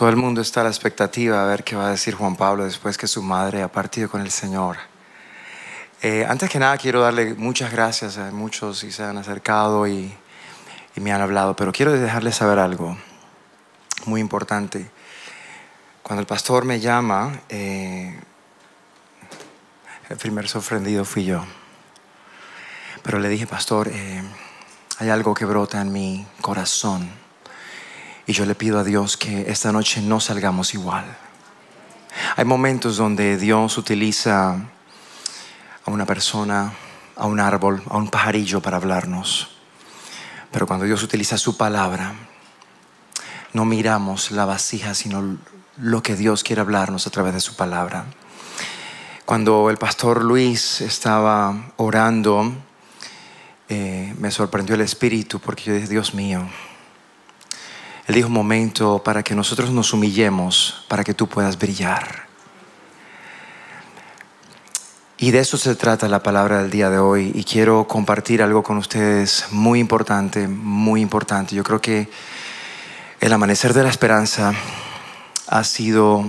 Todo el mundo está a la expectativa a ver qué va a decir Juan Pablo después que su madre ha partido con el Señor. Antes que nada quiero darle muchas gracias a muchos y se han acercado y me han hablado, pero quiero dejarles saber algo muy importante. Cuando el pastor me llama, el primer sorprendido fui yo. Pero le dije, pastor, hay algo que brota en mi corazón y yo le pido a Dios que esta noche no salgamos igual. Hay momentos donde Dios utiliza a una persona, a un árbol, a un pajarillo para hablarnos. Pero cuando Dios utiliza su palabra, no miramos la vasija, sino lo que Dios quiere hablarnos a través de su palabra. Cuando el pastor Luis estaba orando, me sorprendió el espíritu, porque yo dije, Dios mío. Él dijo, un momento para que nosotros nos humillemos, para que tú puedas brillar. Y de eso se trata la palabra del día de hoy. Y quiero compartir algo con ustedes muy importante, muy importante. Yo creo que el Amanecer de la Esperanza ha sido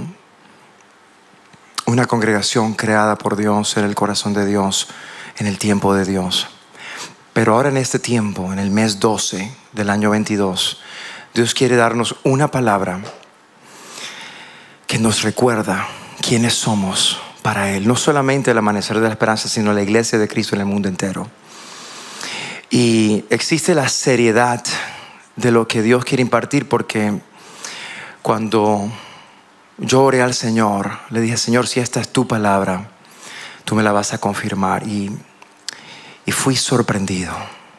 una congregación creada por Dios, en el corazón de Dios, en el tiempo de Dios. Pero ahora en este tiempo, en el mes 12 del año 22, Dios quiere darnos una palabra que nos recuerda quiénes somos para Él. No solamente el Amanecer de la Esperanza, sino la iglesia de Cristo en el mundo entero. Y existe la seriedad de lo que Dios quiere impartir, porque cuando yo oré al Señor, le dije, Señor, si esta es tu palabra, tú me la vas a confirmar. Y fui sorprendido.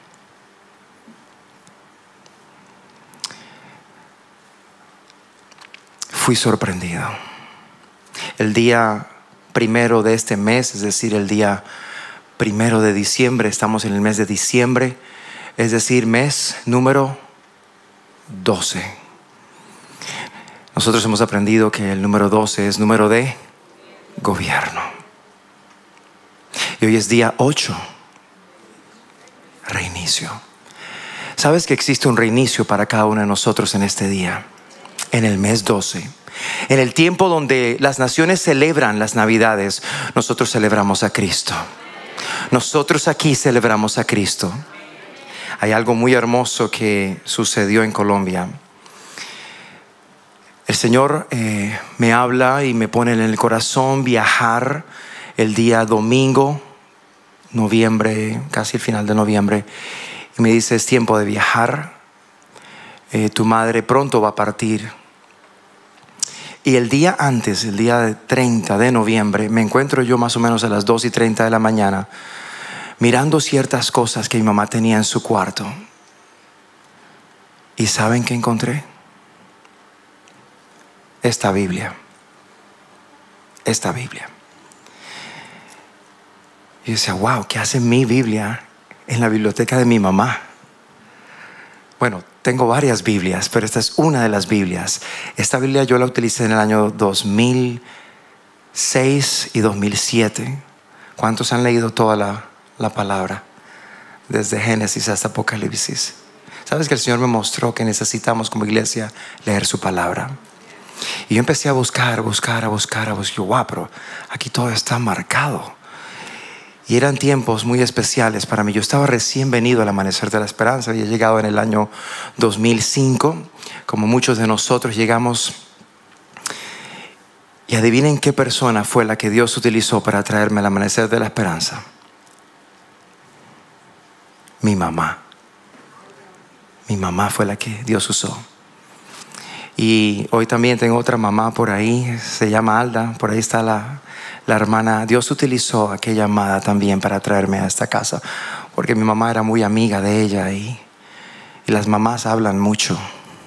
Fui sorprendido. El día primero de este mes, es decir, el día primero de diciembre, estamos en el mes de diciembre, es decir, mes número 12. Nosotros hemos aprendido que el número 12 es número de gobierno. Y hoy es día 8. Reinicio. ¿Sabes que existe un reinicio para cada uno de nosotros en este día? En el mes 12, en el tiempo donde las naciones celebran las Navidades, nosotros celebramos a Cristo. Nosotros aquí celebramos a Cristo. Hay algo muy hermoso que sucedió en Colombia. El Señor me habla y me pone en el corazón viajar el día domingo, noviembre, casi el final de noviembre, y me dice, es tiempo de viajar. Tu madre pronto va a partir. Y el día antes, el día 30 de noviembre, me encuentro yo más o menos a las 2:30 de la mañana mirando ciertas cosas que mi mamá tenía en su cuarto. ¿Y saben qué encontré? Esta Biblia. Esta Biblia. Y yo decía, wow, ¿qué hace mi Biblia en la biblioteca de mi mamá? Bueno, tengo varias Biblias, pero esta es una de las Biblias. Esta Biblia yo la utilicé en el año 2006 y 2007. ¿Cuántos han leído toda la palabra? Desde Génesis hasta Apocalipsis. ¿Sabes que el Señor me mostró que necesitamos como iglesia leer su palabra? Y yo empecé a buscar. Yo, wow, pero aquí todo está marcado. Y eran tiempos muy especiales para mí. Yo estaba recién venido al Amanecer de la Esperanza. Había llegado en el año 2005. Como muchos de nosotros llegamos. Y adivinen qué persona fue la que Dios utilizó para traerme al Amanecer de la Esperanza. Mi mamá. Mi mamá fue la que Dios usó. Y hoy también tengo otra mamá por ahí. Se llama Alda. Por ahí está la hermana. Dios utilizó aquella amada también para traerme a esta casa, porque mi mamá era muy amiga de ella y las mamás hablan mucho.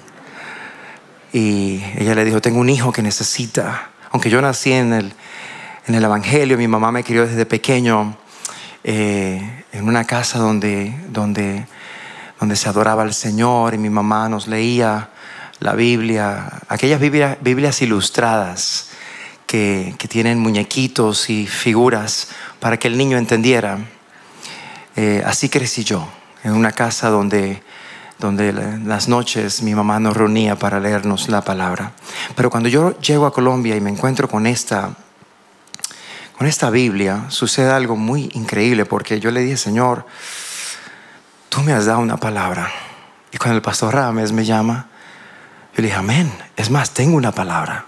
Y ella le dijo, tengo un hijo que necesita. Aunque yo nací en el evangelio, mi mamá me crió desde pequeño en una casa donde se adoraba al Señor, y mi mamá nos leía la Biblia, aquellas Biblias ilustradas que tienen muñequitos y figuras para que el niño entendiera. Así crecí yo, en una casa donde donde las noches mi mamá nos reunía para leernos la palabra. Pero cuando yo llego a Colombia y me encuentro con esta Biblia, sucede algo muy increíble, porque yo le dije: Señor, tú me has dado una palabra. Y cuando el pastor Rames me llama, yo le dije: amén, es más, tengo una palabra.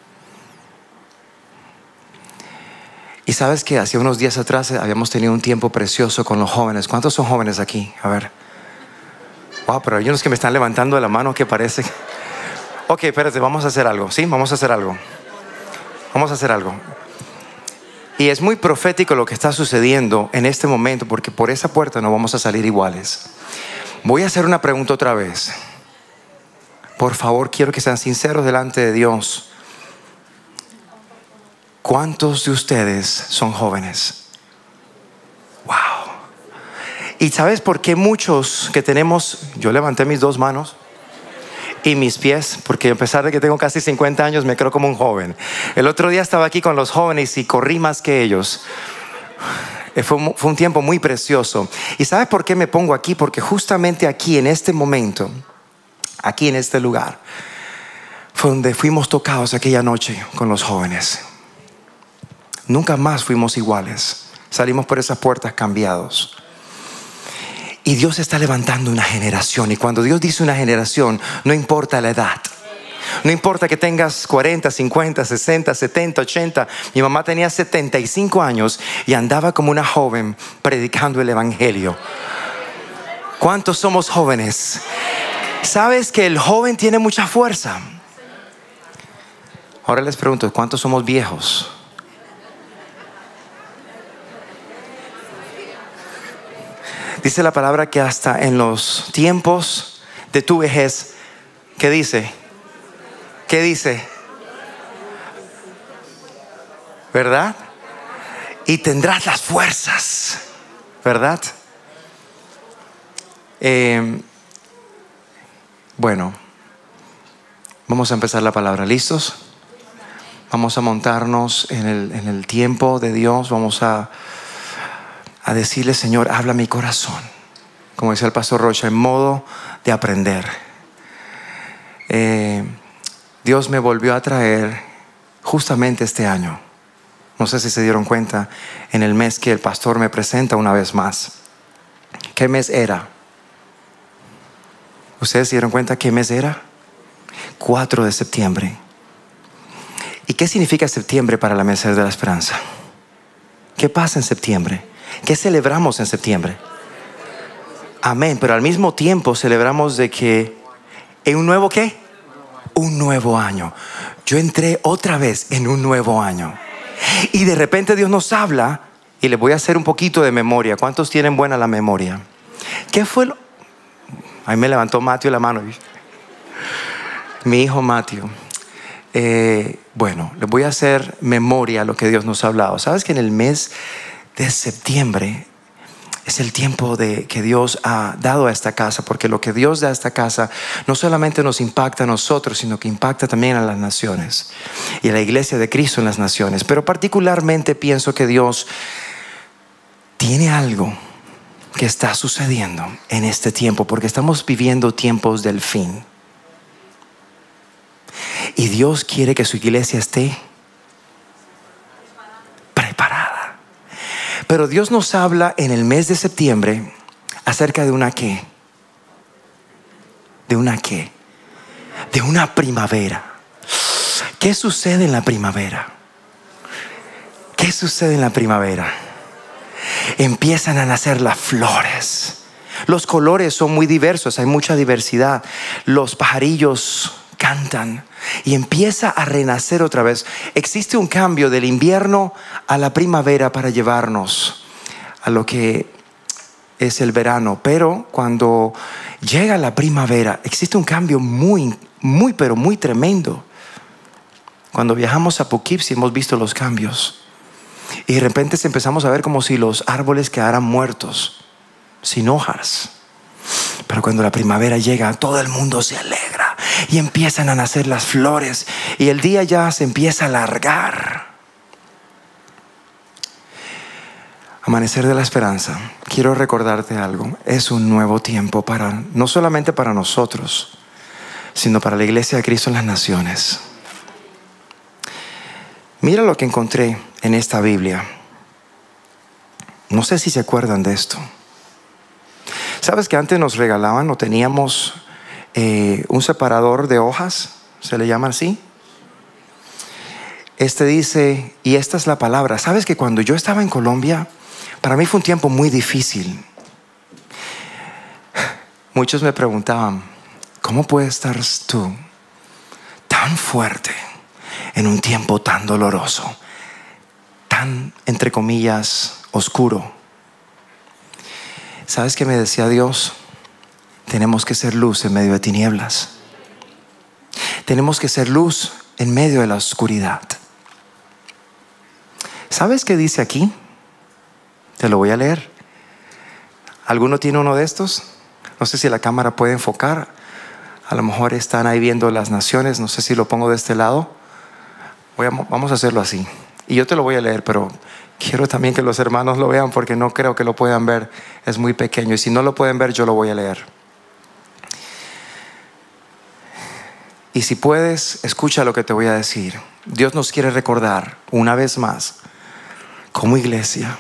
Y sabes que hace unos días atrás habíamos tenido un tiempo precioso con los jóvenes. ¿Cuántos son jóvenes aquí? A ver. Wow, pero hay unos que me están levantando la mano que parece. Ok, espérate, vamos a hacer algo. ¿Sí? Vamos a hacer algo. Y es muy profético lo que está sucediendo en este momento, porque por esa puerta no vamos a salir iguales. Voy a hacer una pregunta otra vez. Por favor, quiero que sean sinceros delante de Dios. ¿Cuántos de ustedes son jóvenes? Wow. ¿Y sabes por qué muchos que tenemos? Yo levanté mis dos manos y mis pies, porque a pesar de que tengo casi 50 años, me creo como un joven. El otro día estaba aquí con los jóvenes y corrí más que ellos. Fue un tiempo muy precioso. ¿Y sabes por qué me pongo aquí? Porque justamente aquí, en este momento, aquí en este lugar, fue donde fuimos tocados aquella noche con los jóvenes. Nunca más fuimos iguales. Salimos por esas puertas cambiados. Y Dios está levantando una generación. Y cuando Dios dice una generación, no importa la edad. No importa que tengas 40, 50, 60, 70, 80. Mi mamá tenía 75 años y andaba como una joven predicando el evangelio. ¿Cuántos somos jóvenes? ¿Sabes que el joven tiene mucha fuerza? Ahora les pregunto, ¿cuántos somos viejos? Dice la palabra que hasta en los tiempos de tu vejez, ¿qué dice? ¿Qué dice? ¿Verdad? Y tendrás las fuerzas, ¿verdad? Bueno, vamos a empezar la palabra. ¿Listos? Vamos a montarnos en el tiempo de Dios. Vamos a decirle: Señor, habla mi corazón. Como decía el pastor Rocha, en modo de aprender. Dios me volvió a traer justamente este año. No sé si se dieron cuenta, en el mes que el pastor me presenta una vez más. ¿Qué mes era? ¿Ustedes se dieron cuenta qué mes era? 4 de septiembre. ¿Y qué significa septiembre para la Mesa de la Esperanza? ¿Qué pasa en septiembre? ¿Qué celebramos en septiembre? Amén, pero al mismo tiempo celebramos de que en un nuevo ¿qué? Un nuevo año. Yo entré otra vez en un nuevo año. Y de repente Dios nos habla, y les voy a hacer un poquito de memoria. ¿Cuántos tienen buena la memoria? ¿Qué fue lo? Ahí me levantó Mateo la mano. Mi hijo Mateo. Bueno, les voy a hacer memoria a lo que Dios nos ha hablado. ¿Sabes que en el mes de septiembre es el tiempo que Dios ha dado a esta casa? Porque lo que Dios da a esta casa no solamente nos impacta a nosotros, sino que impacta también a las naciones y a la iglesia de Cristo en las naciones. Pero particularmente pienso que Dios tiene algo que está sucediendo en este tiempo, porque estamos viviendo tiempos del fin. Y Dios quiere que su iglesia esté preparada. Pero Dios nos habla en el mes de septiembre acerca de una ¿qué? ¿De una qué? De una primavera. ¿Qué sucede en la primavera? ¿Qué sucede en la primavera? Empiezan a nacer las flores. Los colores son muy diversos, hay mucha diversidad. Los pajarillos cantan y empieza a renacer otra vez. Existe un cambio del invierno a la primavera para llevarnos a lo que es el verano. Pero cuando llega la primavera, existe un cambio muy tremendo. Cuando viajamos a Poughkeepsie hemos visto los cambios. Y de repente empezamos a ver como si los árboles quedaran muertos, sin hojas. Pero cuando la primavera llega, todo el mundo se alegra y empiezan a nacer las flores y el día ya se empieza a alargar. Amanecer de la Esperanza, quiero recordarte algo. Es un nuevo tiempo no solamente para nosotros, sino para la Iglesia de Cristo en las Naciones. Mira lo que encontré en esta Biblia. No sé si se acuerdan de esto. ¿Sabes que antes nos regalaban o teníamos un separador de hojas? ¿Se le llama así? Este dice, y esta es la palabra. ¿Sabes que cuando yo estaba en Colombia, para mí fue un tiempo muy difícil? Muchos me preguntaban, ¿cómo puedes estar tú tan fuerte en un tiempo tan doloroso, tan, entre comillas, oscuro? ¿Sabes qué me decía Dios? Tenemos que ser luz en medio de tinieblas. Tenemos que ser luz en medio de la oscuridad. ¿Sabes qué dice aquí? Te lo voy a leer. ¿Alguno tiene uno de estos? No sé si la cámara puede enfocar. A lo mejor están ahí viendo las naciones. No sé si lo pongo de este lado. Vamos a hacerlo así. Y yo te lo voy a leer, pero quiero también que los hermanos lo vean porque no creo que lo puedan ver. Es muy pequeño. Y si no lo pueden ver, yo lo voy a leer. Y si puedes, escucha lo que te voy a decir. Dios nos quiere recordar una vez más, como iglesia,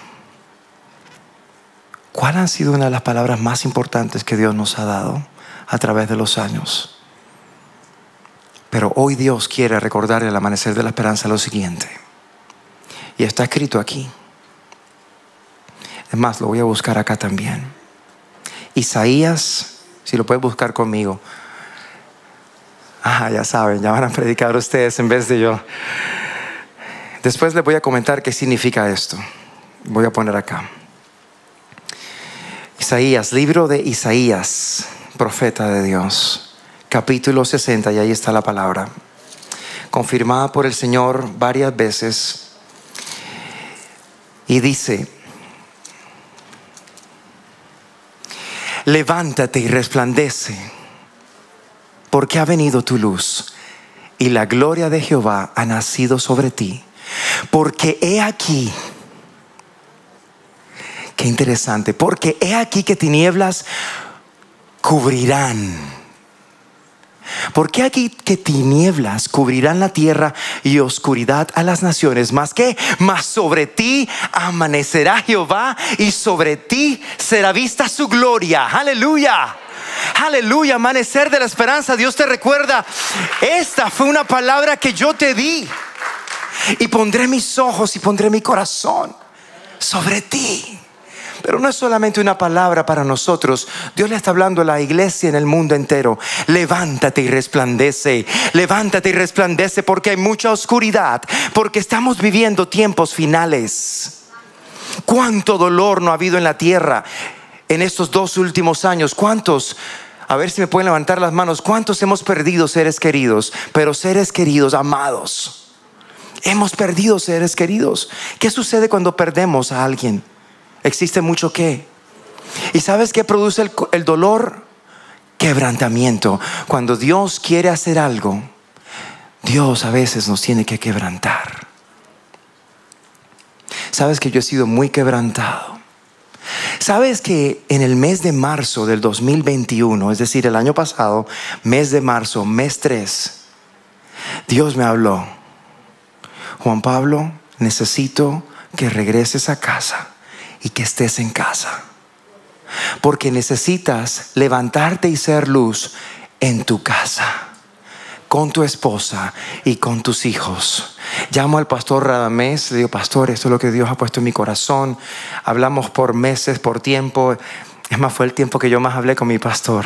¿cuál ha sido una de las palabras más importantes que Dios nos ha dado a través de los años? Pero hoy Dios quiere recordar el amanecer de la esperanza lo siguiente. Y está escrito aquí. Es más, lo voy a buscar acá también. Isaías, si lo puedes buscar conmigo. Ya saben, ya van a predicar ustedes en vez de yo. Después les voy a comentar qué significa esto. Voy a poner acá. Isaías, libro de Isaías, profeta de Dios, capítulo 60, y ahí está la palabra, confirmada por el Señor varias veces. Y dice: levántate y resplandece, porque ha venido tu luz y la gloria de Jehová ha nacido sobre ti. Porque he aquí, qué interesante, porque he aquí que tinieblas cubrirán. Porque aquí que tinieblas cubrirán la tierra y oscuridad a las naciones. Mas sobre ti amanecerá Jehová y sobre ti será vista su gloria. Aleluya. Aleluya, amanecer de la esperanza. Dios te recuerda, esta fue una palabra que yo te di. Y pondré mis ojos y pondré mi corazón sobre ti. Pero no es solamente una palabra para nosotros. Dios le está hablando a la iglesia en el mundo entero. Levántate y resplandece. Levántate y resplandece, porque hay mucha oscuridad, porque estamos viviendo tiempos finales. ¿Cuánto dolor no ha habido en la tierra en estos 2 últimos años? ¿Cuántos? A ver si me pueden levantar las manos. ¿Cuántos hemos perdido seres queridos? Pero seres queridos, amados. Hemos perdido seres queridos. ¿Qué sucede cuando perdemos a alguien? Existe mucho qué. ¿Y sabes qué produce el dolor? Quebrantamiento. Cuando Dios quiere hacer algo, Dios a veces nos tiene que quebrantar. Sabes que yo he sido muy quebrantado. Sabes que en el mes de marzo del 2021, es decir, el año pasado, mes de marzo, mes 3, Dios me habló: Juan Pablo, necesito que regreses a casa y que estés en casa, porque necesitas levantarte y ser luz en tu casa, con tu esposa y con tus hijos. Llamo al pastor Radamés, le digo: pastor, esto es lo que Dios ha puesto en mi corazón. Hablamos por meses, por tiempo. Es más, fue el tiempo que yo más hablé con mi pastor.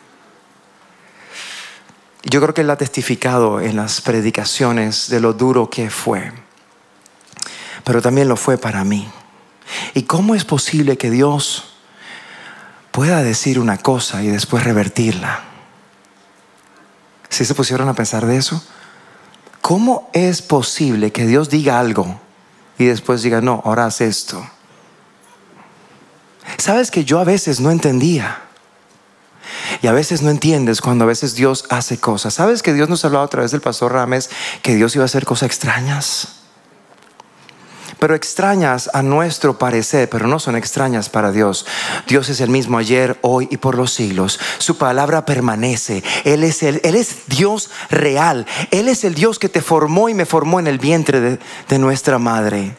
Yo creo que él ha testificado en las predicaciones de lo duro que fue, pero también lo fue para mí. ¿Y cómo es posible que Dios pueda decir una cosa y después revertirla? ¿Sí se pusieron a pensar de eso? ¿Cómo es posible que Dios diga algo y después diga: no, ahora haz esto? ¿Sabes que yo a veces no entendía? Y a veces no entiendes cuando a veces Dios hace cosas. ¿Sabes que Dios nos ha hablado a través del pastor Rames que Dios iba a hacer cosas extrañas? pero extrañas a nuestro parecer, pero no son extrañas para Dios. Dios es el mismo ayer, hoy y por los siglos. Su palabra permanece. Él es Dios real. Él es el Dios que te formó y me formó en el vientre de nuestra madre.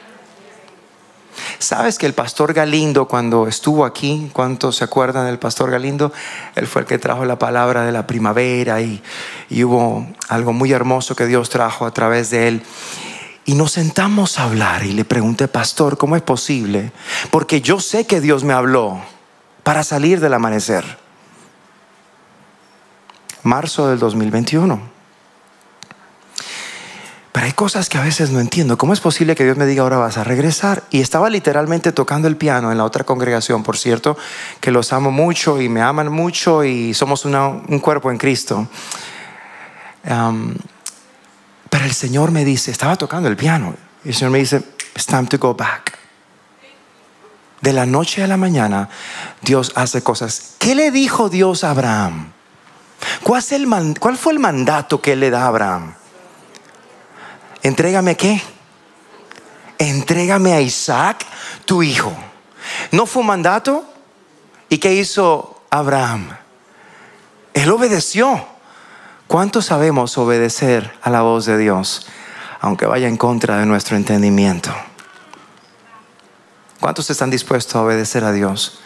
¿Sabes que el pastor Galindo, cuando estuvo aquí, cuántos se acuerdan del pastor Galindo? Él fue el que trajo la palabra de la primavera y hubo algo muy hermoso que Dios trajo a través de él. Y nos sentamos a hablar y le pregunté: pastor, ¿cómo es posible? Porque yo sé que Dios me habló para salir del amanecer. Marzo del 2021. Pero hay cosas que a veces no entiendo. ¿Cómo es posible que Dios me diga ahora vas a regresar? Y estaba literalmente tocando el piano en la otra congregación, por cierto, que los amo mucho y me aman mucho y somos un cuerpo en Cristo. Pero el Señor me dice, estaba tocando el piano, y el Señor me dice, it's time to go back. De la noche a la mañana, Dios hace cosas. ¿Qué le dijo Dios a Abraham? ¿Cuál fue el mandato que Él le da a Abraham? Entrégame ¿qué? Entrégame a Isaac, tu hijo. ¿No fue un mandato? ¿Y qué hizo Abraham? Él obedeció. ¿Cuántos sabemos obedecer a la voz de Dios, aunque vaya en contra de nuestro entendimiento? ¿Cuántos están dispuestos a obedecer a Dios?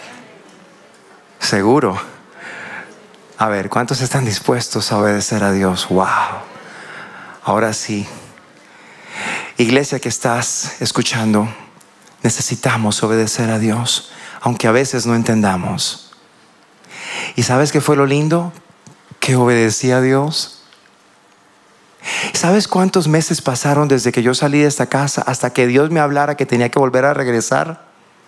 Seguro. A ver, ¿cuántos están dispuestos a obedecer a Dios? Wow. Ahora sí. Iglesia que estás escuchando, necesitamos obedecer a Dios, aunque a veces no entendamos. ¿Y sabes qué fue lo lindo? Que obedecí a Dios. ¿Sabes cuántos meses pasaron desde que yo salí de esta casa hasta que Dios me hablara que tenía que volver a regresar?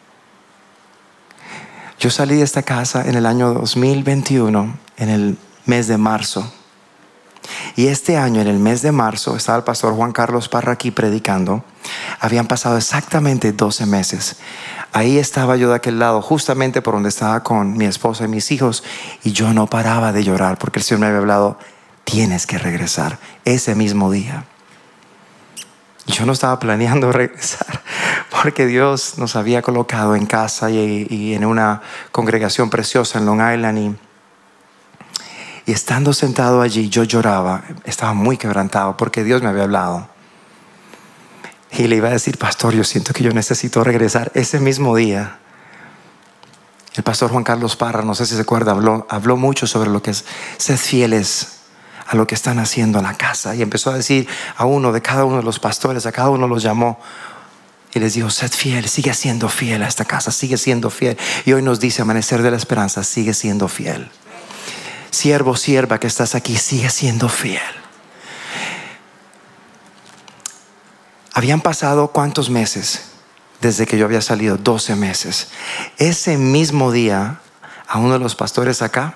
Yo salí de esta casa en el año 2021, en el mes de marzo. Y este año, en el mes de marzo, estaba el pastor Juan Carlos Parra aquí predicando. Habían pasado exactamente 12 meses. Ahí estaba yo de aquel lado, justamente por donde estaba con mi esposa y mis hijos. Y yo no paraba de llorar porque el Señor me había hablado, tienes que regresar ese mismo día. Y yo no estaba planeando regresar porque Dios nos había colocado en casa y en una congregación preciosa en Long Island. Y estando sentado allí, yo lloraba, estaba muy quebrantado porque Dios me había hablado. Y le iba a decir, pastor, yo siento que yo necesito regresar ese mismo día. El pastor Juan Carlos Parra, no sé si se acuerda, habló mucho sobre lo que es ser fieles a lo que están haciendo en la casa. Y empezó a decir a uno de cada uno de los pastores, a cada uno los llamó. Y les dijo, sed fiel, sigue siendo fiel a esta casa, sigue siendo fiel. Y hoy nos dice, Amanecer de la Esperanza, sigue siendo fiel. Siervo, sierva que estás aquí, sigue siendo fiel. Habían pasado ¿cuántos meses desde que yo había salido? 12 meses. Ese mismo día, a uno de los pastores acá,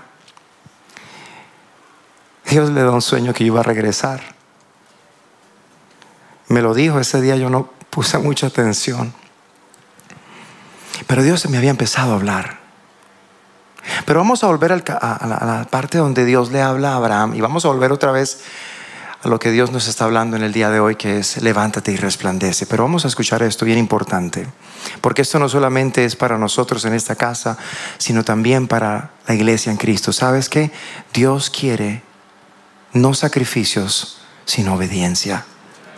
Dios le da un sueño que iba a regresar. Me lo dijo ese día, yo no puse mucha atención. Pero Dios se me había empezado a hablar. Pero vamos a volver a la parte donde Dios le habla a Abraham. Y vamos a volver otra vez a lo que Dios nos está hablando en el día de hoy, que es levántate y resplandece. Pero vamos a escuchar esto bien importante, porque esto no solamente es para nosotros en esta casa, sino también para la iglesia en Cristo. ¿Sabes qué? Dios quiere no sacrificios, sino obediencia.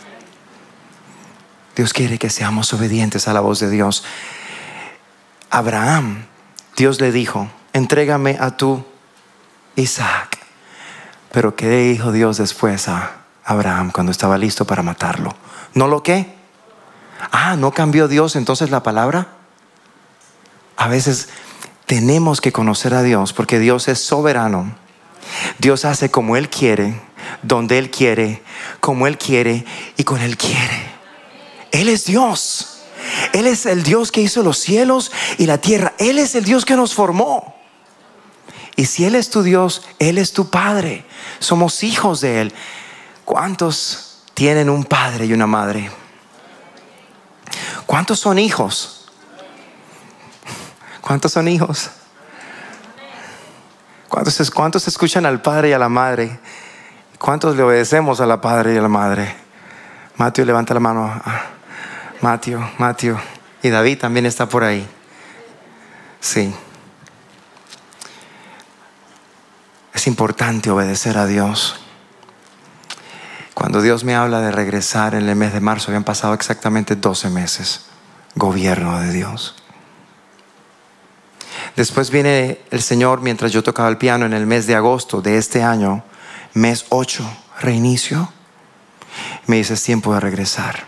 Dios quiere que seamos obedientes a la voz de Dios. Abraham, Dios le dijo, entrégame a tu Isaac. Pero ¿qué dijo Dios después a Abraham cuando estaba listo para matarlo? ¿No lo qué? ¿No cambió Dios entonces la palabra? A veces tenemos que conocer a Dios porque Dios es soberano. Dios hace como Él quiere, donde Él quiere, como Él quiere y con Él quiere. Él es Dios. Él es el Dios que hizo los cielos y la tierra. Él es el Dios que nos formó. Y si Él es tu Dios, Él es tu Padre. Somos hijos de Él. ¿Cuántos tienen un padre y una madre? ¿Cuántos son hijos? ¿Cuántos son hijos? ¿Cuántos escuchan al padre y a la madre? ¿Cuántos le obedecemos a la padre y a la madre? Mateo, levanta la mano. Matthew. Y David también está por ahí. Sí. Es importante obedecer a Dios. Cuando Dios me habla de regresar en el mes de marzo, habían pasado exactamente 12 meses. Gobierno de Dios. Después viene el Señor mientras yo tocaba el piano en el mes de agosto de este año, mes 8, reinicio. Me dice, es tiempo de regresar.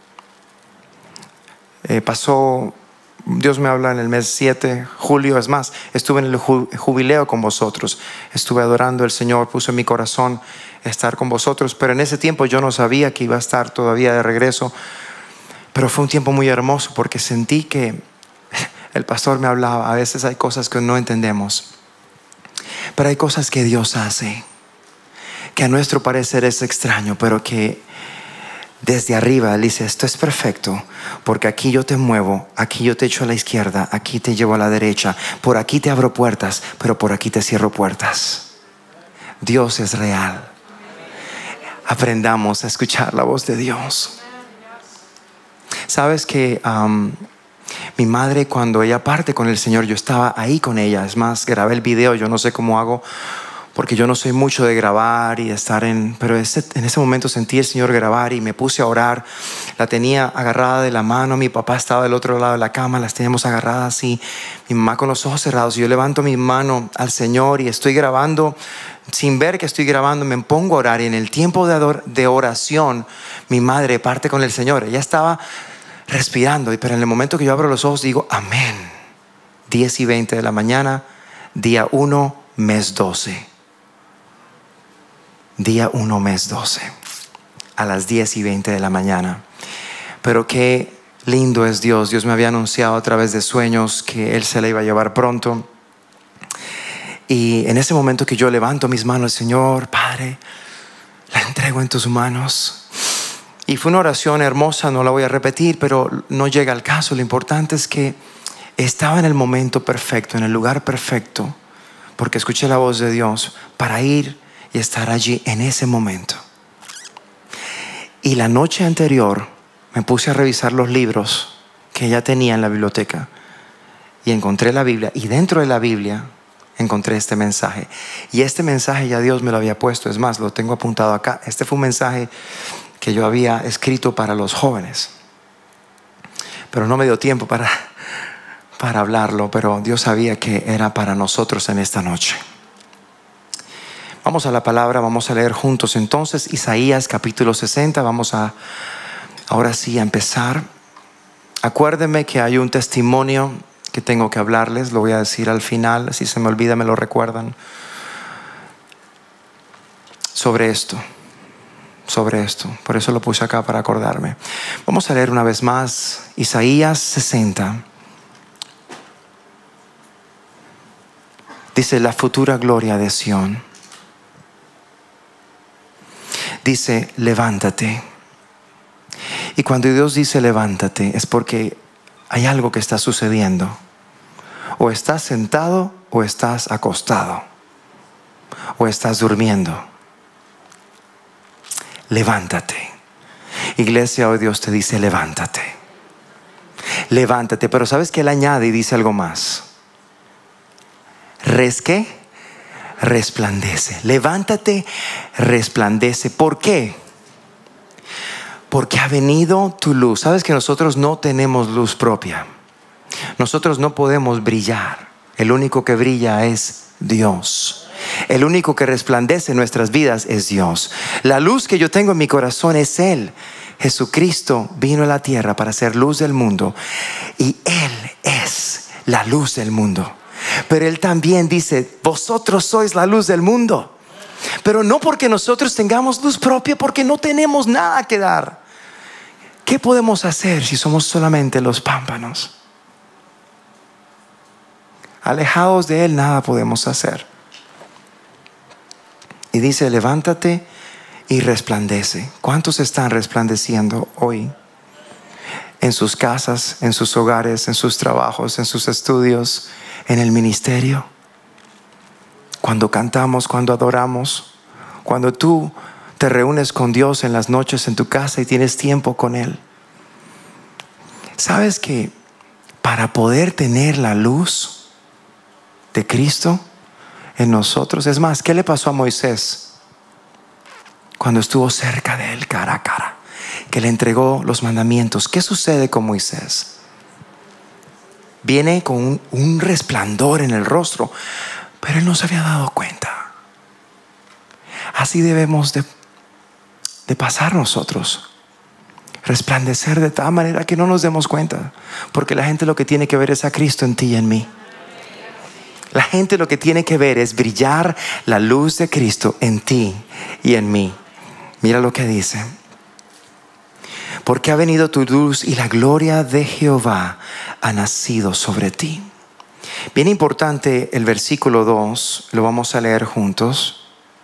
Dios me habla en el mes 7, julio, es más, estuve en el jubileo con vosotros. Estuve adorando al Señor, puso en mi corazón estar con vosotros, pero en ese tiempo yo no sabía que iba a estar todavía de regreso. Pero fue un tiempo muy hermoso porque sentí que el pastor me hablaba. A veces hay cosas que no entendemos, pero hay cosas que Dios hace que a nuestro parecer es extraño, pero que desde arriba Él dice, esto es perfecto, porque aquí yo te muevo, aquí yo te echo a la izquierda, aquí te llevo a la derecha, por aquí te abro puertas, pero por aquí te cierro puertas. Dios es real. Aprendamos a escuchar la voz de Dios. Sabes que mi madre, cuando ella parte con el Señor, yo estaba ahí con ella. Es más, grabé el video. Yo no sé cómo hago, porque yo no soy mucho de grabar y de estar pero en ese momento sentí el Señor grabar y me puse a orar. La tenía agarrada de la mano. Mi papá estaba del otro lado de la cama. Las teníamos agarradas así. Mi mamá con los ojos cerrados. Y yo levanto mi mano al Señor y estoy grabando. Sin ver que estoy grabando, me pongo a orar. Y en el tiempo de oración, mi madre parte con el Señor. Ella estaba respirando, pero en el momento que yo abro los ojos digo, amén. 10:20 de la mañana, día 1, mes 12. Día 1, mes 12. A las 10:20 de la mañana. Pero qué lindo es Dios. Dios me había anunciado a través de sueños que Él se la iba a llevar pronto. Y en ese momento que yo levanto mis manos, Señor, Padre, la entrego en tus manos. Y fue una oración hermosa, no la voy a repetir, pero no llega al caso. Lo importante es que estaba en el momento perfecto, en el lugar perfecto, porque escuché la voz de Dios para ir y estar allí en ese momento. Y la noche anterior me puse a revisar los libros que ella tenía en la biblioteca y encontré la Biblia, y dentro de la Biblia encontré este mensaje. Y este mensaje ya Dios me lo había puesto, es más, lo tengo apuntado acá. Este fue un mensaje que yo había escrito para los jóvenes, pero no me dio tiempo para hablarlo, pero Dios sabía que era para nosotros en esta noche. Vamos a la palabra, vamos a leer juntos entonces Isaías capítulo 60. Vamos ahora sí a empezar. Acuérdenme que hay un testimonio que tengo que hablarles, lo voy a decir al final, si se me olvida me lo recuerdan, sobre esto. Por eso lo puse acá para acordarme. Vamos a leer una vez más Isaías 60. Dice, la futura gloria de Sión. Dice, levántate. Y cuando Dios dice levántate, es porque hay algo que está sucediendo. O estás sentado, o estás acostado, o estás durmiendo. Levántate. Iglesia, hoy Dios te dice levántate. Levántate. Pero ¿sabes qué Él añade y dice algo más? ¿Qué? Resplandece. Levántate, resplandece. ¿Por qué? Porque ha venido tu luz. ¿Sabes que nosotros no tenemos luz propia? Nosotros no podemos brillar. El único que brilla es Dios. El único que resplandece en nuestras vidas es Dios. La luz que yo tengo en mi corazón es Él. Jesucristo vino a la tierra para ser luz del mundo, y Él es la luz del mundo. Pero Él también dice, vosotros sois la luz del mundo. Pero no porque nosotros tengamos luz propia, porque no tenemos nada que dar. ¿Qué podemos hacer si somos solamente los pámpanos? Alejados de Él nada podemos hacer. Y dice, levántate y resplandece. ¿Cuántos están resplandeciendo hoy? En sus casas, en sus hogares, en sus trabajos, en sus estudios, en el ministerio. Cuando cantamos, cuando adoramos, cuando tú te reúnes con Dios en las noches en tu casa y tienes tiempo con Él. ¿Sabes que para poder tener la luz de Cristo en nosotros? Es más, ¿qué le pasó a Moisés cuando estuvo cerca de él cara a cara? Que le entregó los mandamientos. ¿Qué sucede con Moisés? Viene con un resplandor en el rostro, pero él no se había dado cuenta. Así debemos de pasar nosotros. Resplandecer de tal manera que no nos demos cuenta, porque la gente lo que tiene que ver es a Cristo en ti y en mí. La gente lo que tiene que ver es brillar la luz de Cristo en ti y en mí. Mira lo que dice: porque ha venido tu luz y la gloria de Jehová ha nacido sobre ti. Bien importante el versículo 2, lo vamos a leer juntos.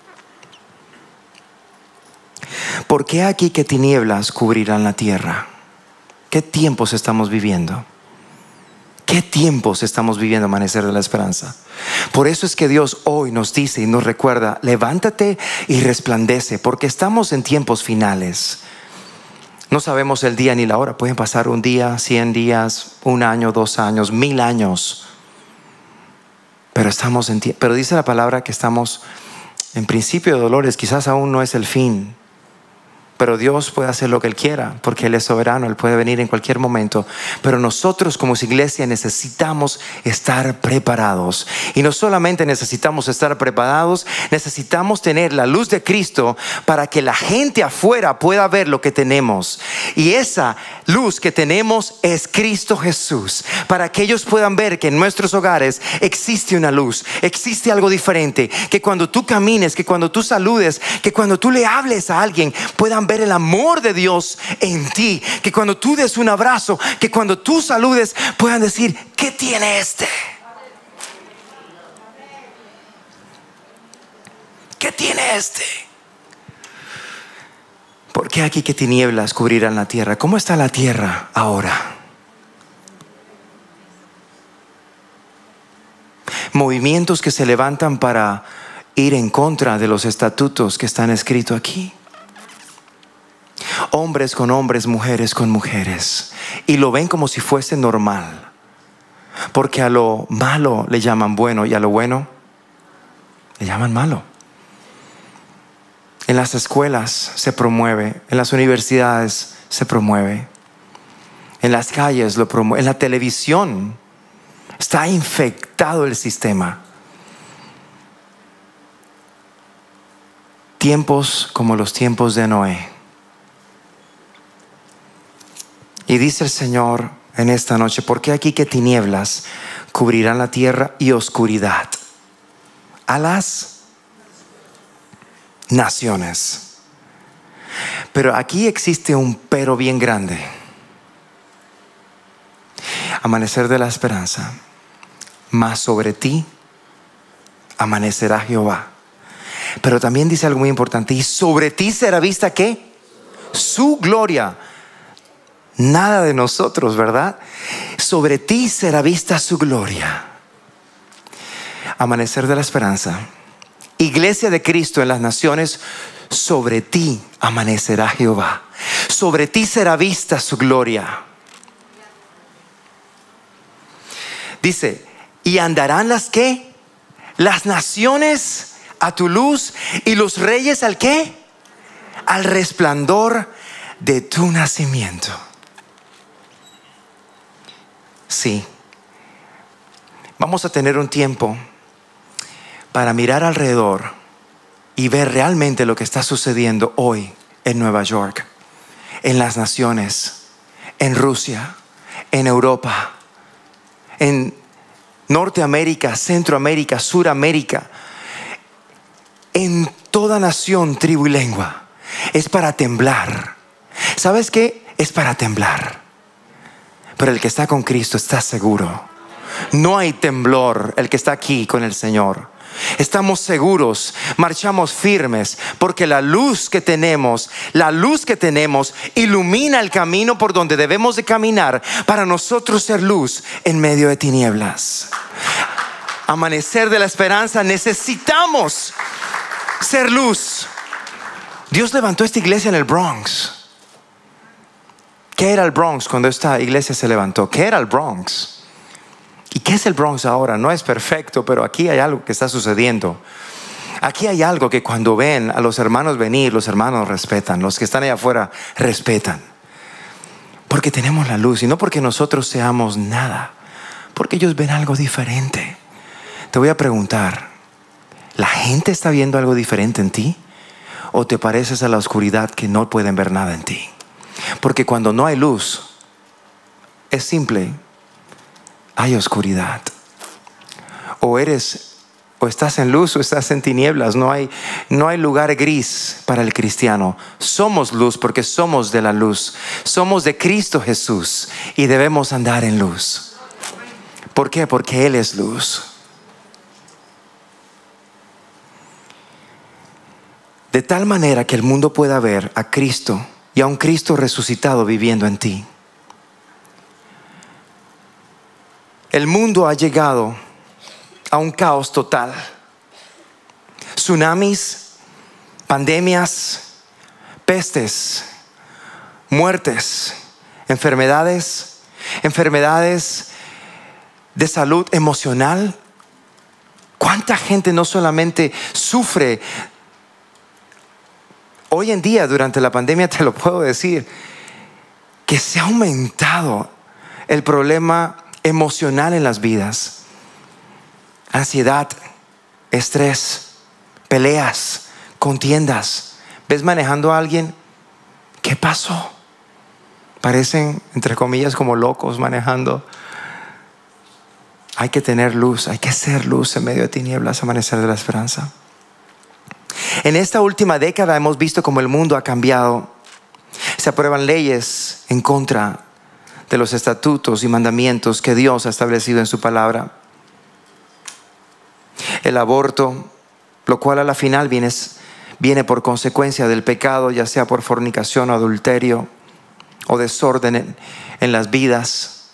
Porque aquí que tinieblas cubrirán la tierra. ¿Qué tiempos estamos viviendo? ¿Qué tiempos estamos viviendo, Amanecer de la Esperanza? Por eso es que Dios hoy nos dice y nos recuerda: levántate y resplandece, porque estamos en tiempos finales. No sabemos el día ni la hora. Pueden pasar un día, 100 días, 1 año, 2 años, 1000 años. Pero dice la palabra que estamos en principio de dolores. Quizás aún no es el fin, pero Dios puede hacer lo que Él quiera, porque Él es soberano. Él puede venir en cualquier momento. Pero nosotros como iglesia necesitamos estar preparados. Y no solamente necesitamos estar preparados, necesitamos tener la luz de Cristo para que la gente afuera pueda ver lo que tenemos. Y esa luz que tenemos es Cristo Jesús, para que ellos puedan ver que en nuestros hogares existe una luz, existe algo diferente. Que cuando tú camines, que cuando tú saludes, que cuando tú le hables a alguien, puedan ver el amor de Dios en ti. Que cuando tú des un abrazo, que cuando tú saludes, puedan decir: ¿qué tiene este? ¿Qué tiene este? Porque aquí que tinieblas cubrirán la tierra. ¿Cómo está la tierra ahora? Movimientos que se levantan para ir en contra de los estatutos que están escritos aquí. Hombres con hombres, mujeres con mujeres, y lo ven como si fuese normal, porque a lo malo le llaman bueno y a lo bueno le llaman malo. En las escuelas se promueve, en las universidades se promueve, en las calles lo promueve, en la televisión está infectado el sistema. Tiempos como los tiempos de Noé. Y dice el Señor en esta noche: porque aquí que tinieblas cubrirán la tierra y oscuridad a las naciones. Pero aquí existe un pero bien grande. Amanecer de la Esperanza: mas sobre ti amanecerá Jehová. Pero también dice algo muy importante: y sobre ti será vista ¿qué? Su gloria. Nada de nosotros, ¿verdad? Sobre ti será vista su gloria. Amanecer de la Esperanza: Iglesia de Cristo en las naciones, sobre ti amanecerá Jehová. Sobre ti será vista su gloria. Dice: y andarán las ¿qué? Las naciones a tu luz, y los reyes ¿al qué? Al resplandor de tu nacimiento. Sí, vamos a tener un tiempo para mirar alrededor y ver realmente lo que está sucediendo hoy en Nueva York, en las naciones, en Rusia, en Europa, en Norteamérica, Centroamérica, Suramérica, en toda nación, tribu y lengua. Es para temblar. ¿Sabes qué? Es para temblar. Pero el que está con Cristo está seguro. No hay temblor el que está aquí con el Señor. Estamos seguros, marchamos firmes, porque la luz que tenemos ilumina el camino por donde debemos de caminar para nosotros ser luz en medio de tinieblas. Amanecer de la Esperanza, necesitamos ser luz. Dios levantó esta iglesia en el Bronx. ¿Qué era el Bronx cuando esta iglesia se levantó? ¿Qué era el Bronx? ¿Y qué es el Bronx ahora? No es perfecto, pero aquí hay algo que está sucediendo. Aquí hay algo que cuando ven a los hermanos venir, los hermanos respetan. Los que están allá afuera respetan. Porque tenemos la luz y no porque nosotros seamos nada. Porque ellos ven algo diferente. Te voy a preguntar, ¿la gente está viendo algo diferente en ti? ¿O te pareces a la oscuridad que no pueden ver nada en ti? Porque cuando no hay luz, es simple, hay oscuridad. O estás en luz o estás en tinieblas. No hay lugar gris para el cristiano. Somos luz porque somos de la luz. Somos de Cristo Jesús y debemos andar en luz. ¿Por qué? Porque Él es luz. De tal manera que el mundo pueda ver a Cristo y a un Cristo resucitado viviendo en ti. El mundo ha llegado a un caos total. Tsunamis, pandemias, pestes, muertes, enfermedades de salud emocional. ¿Cuánta gente no solamente sufre? Hoy en día, durante la pandemia, te lo puedo decir, que se ha aumentado el problema emocional en las vidas. Ansiedad, estrés, peleas, contiendas. ¿Ves manejando a alguien? ¿Qué pasó? Parecen, entre comillas, como locos manejando. Hay que tener luz, hay que ser luz en medio de tinieblas, amanecer de la esperanza. En esta última década hemos visto cómo el mundo ha cambiado. Se aprueban leyes en contra de los estatutos y mandamientos que Dios ha establecido en su palabra. El aborto, lo cual a la final viene por consecuencia del pecado, ya sea por fornicación o adulterio o desorden en las vidas.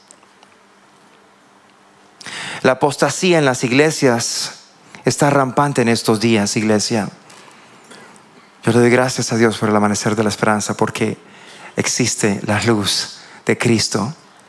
La apostasía en las iglesias está rampante en estos días, iglesia. Yo le doy gracias a Dios por el amanecer de la esperanza, porque existe la luz de Cristo.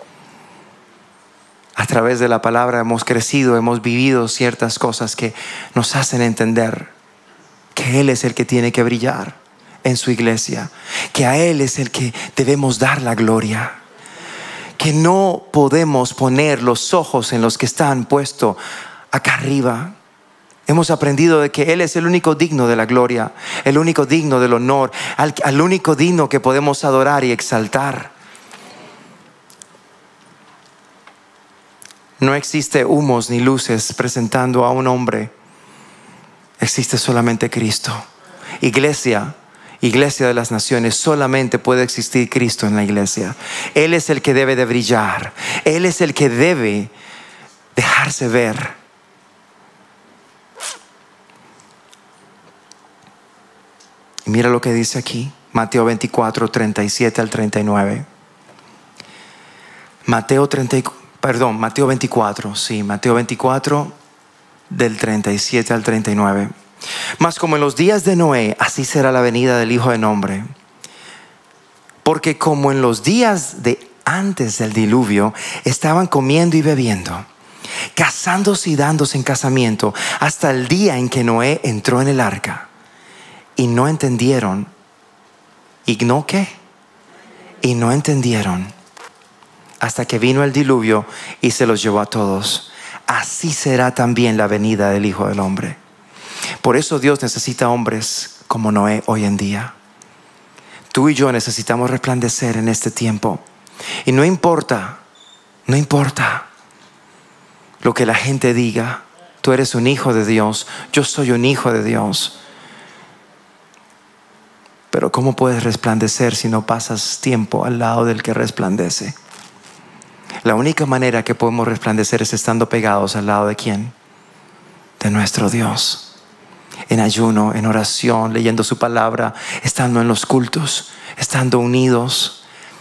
A través de la palabra hemos crecido, hemos vivido ciertas cosas que nos hacen entender que Él es el que tiene que brillar en su iglesia, que a Él es el que debemos dar la gloria, que no podemos poner los ojos en los que están puestos acá arriba. Hemos aprendido de que Él es el único digno de la gloria, el único digno del honor, al único digno que podemos adorar y exaltar. No existe humos ni luces presentando a un hombre. Existe solamente Cristo. Iglesia de las naciones, solamente puede existir Cristo en la iglesia. Él es el que debe de brillar. Él es el que debe dejarse ver. Y mira lo que dice aquí, Mateo 24, 37 al 39. Mateo 24 del 37 al 39. Mas como en los días de Noé, así será la venida del Hijo del Hombre. Porque como en los días de antes del diluvio, estaban comiendo y bebiendo, casándose y dándose en casamiento, hasta el día en que Noé entró en el arca. Y no entendieron. ¿Y no qué? Y no entendieron hasta que vino el diluvio y se los llevó a todos. Así será también la venida del Hijo del Hombre. Por eso Dios necesita hombres como Noé hoy en día. Tú y yo necesitamos resplandecer en este tiempo. Y no importa lo que la gente diga. Tú eres un hijo de Dios, yo soy un hijo de Dios. Pero ¿cómo puedes resplandecer si no pasas tiempo al lado del que resplandece? La única manera que podemos resplandecer es estando pegados al lado de ¿quién? De nuestro Dios. En ayuno, en oración, leyendo su palabra, estando en los cultos, estando unidos,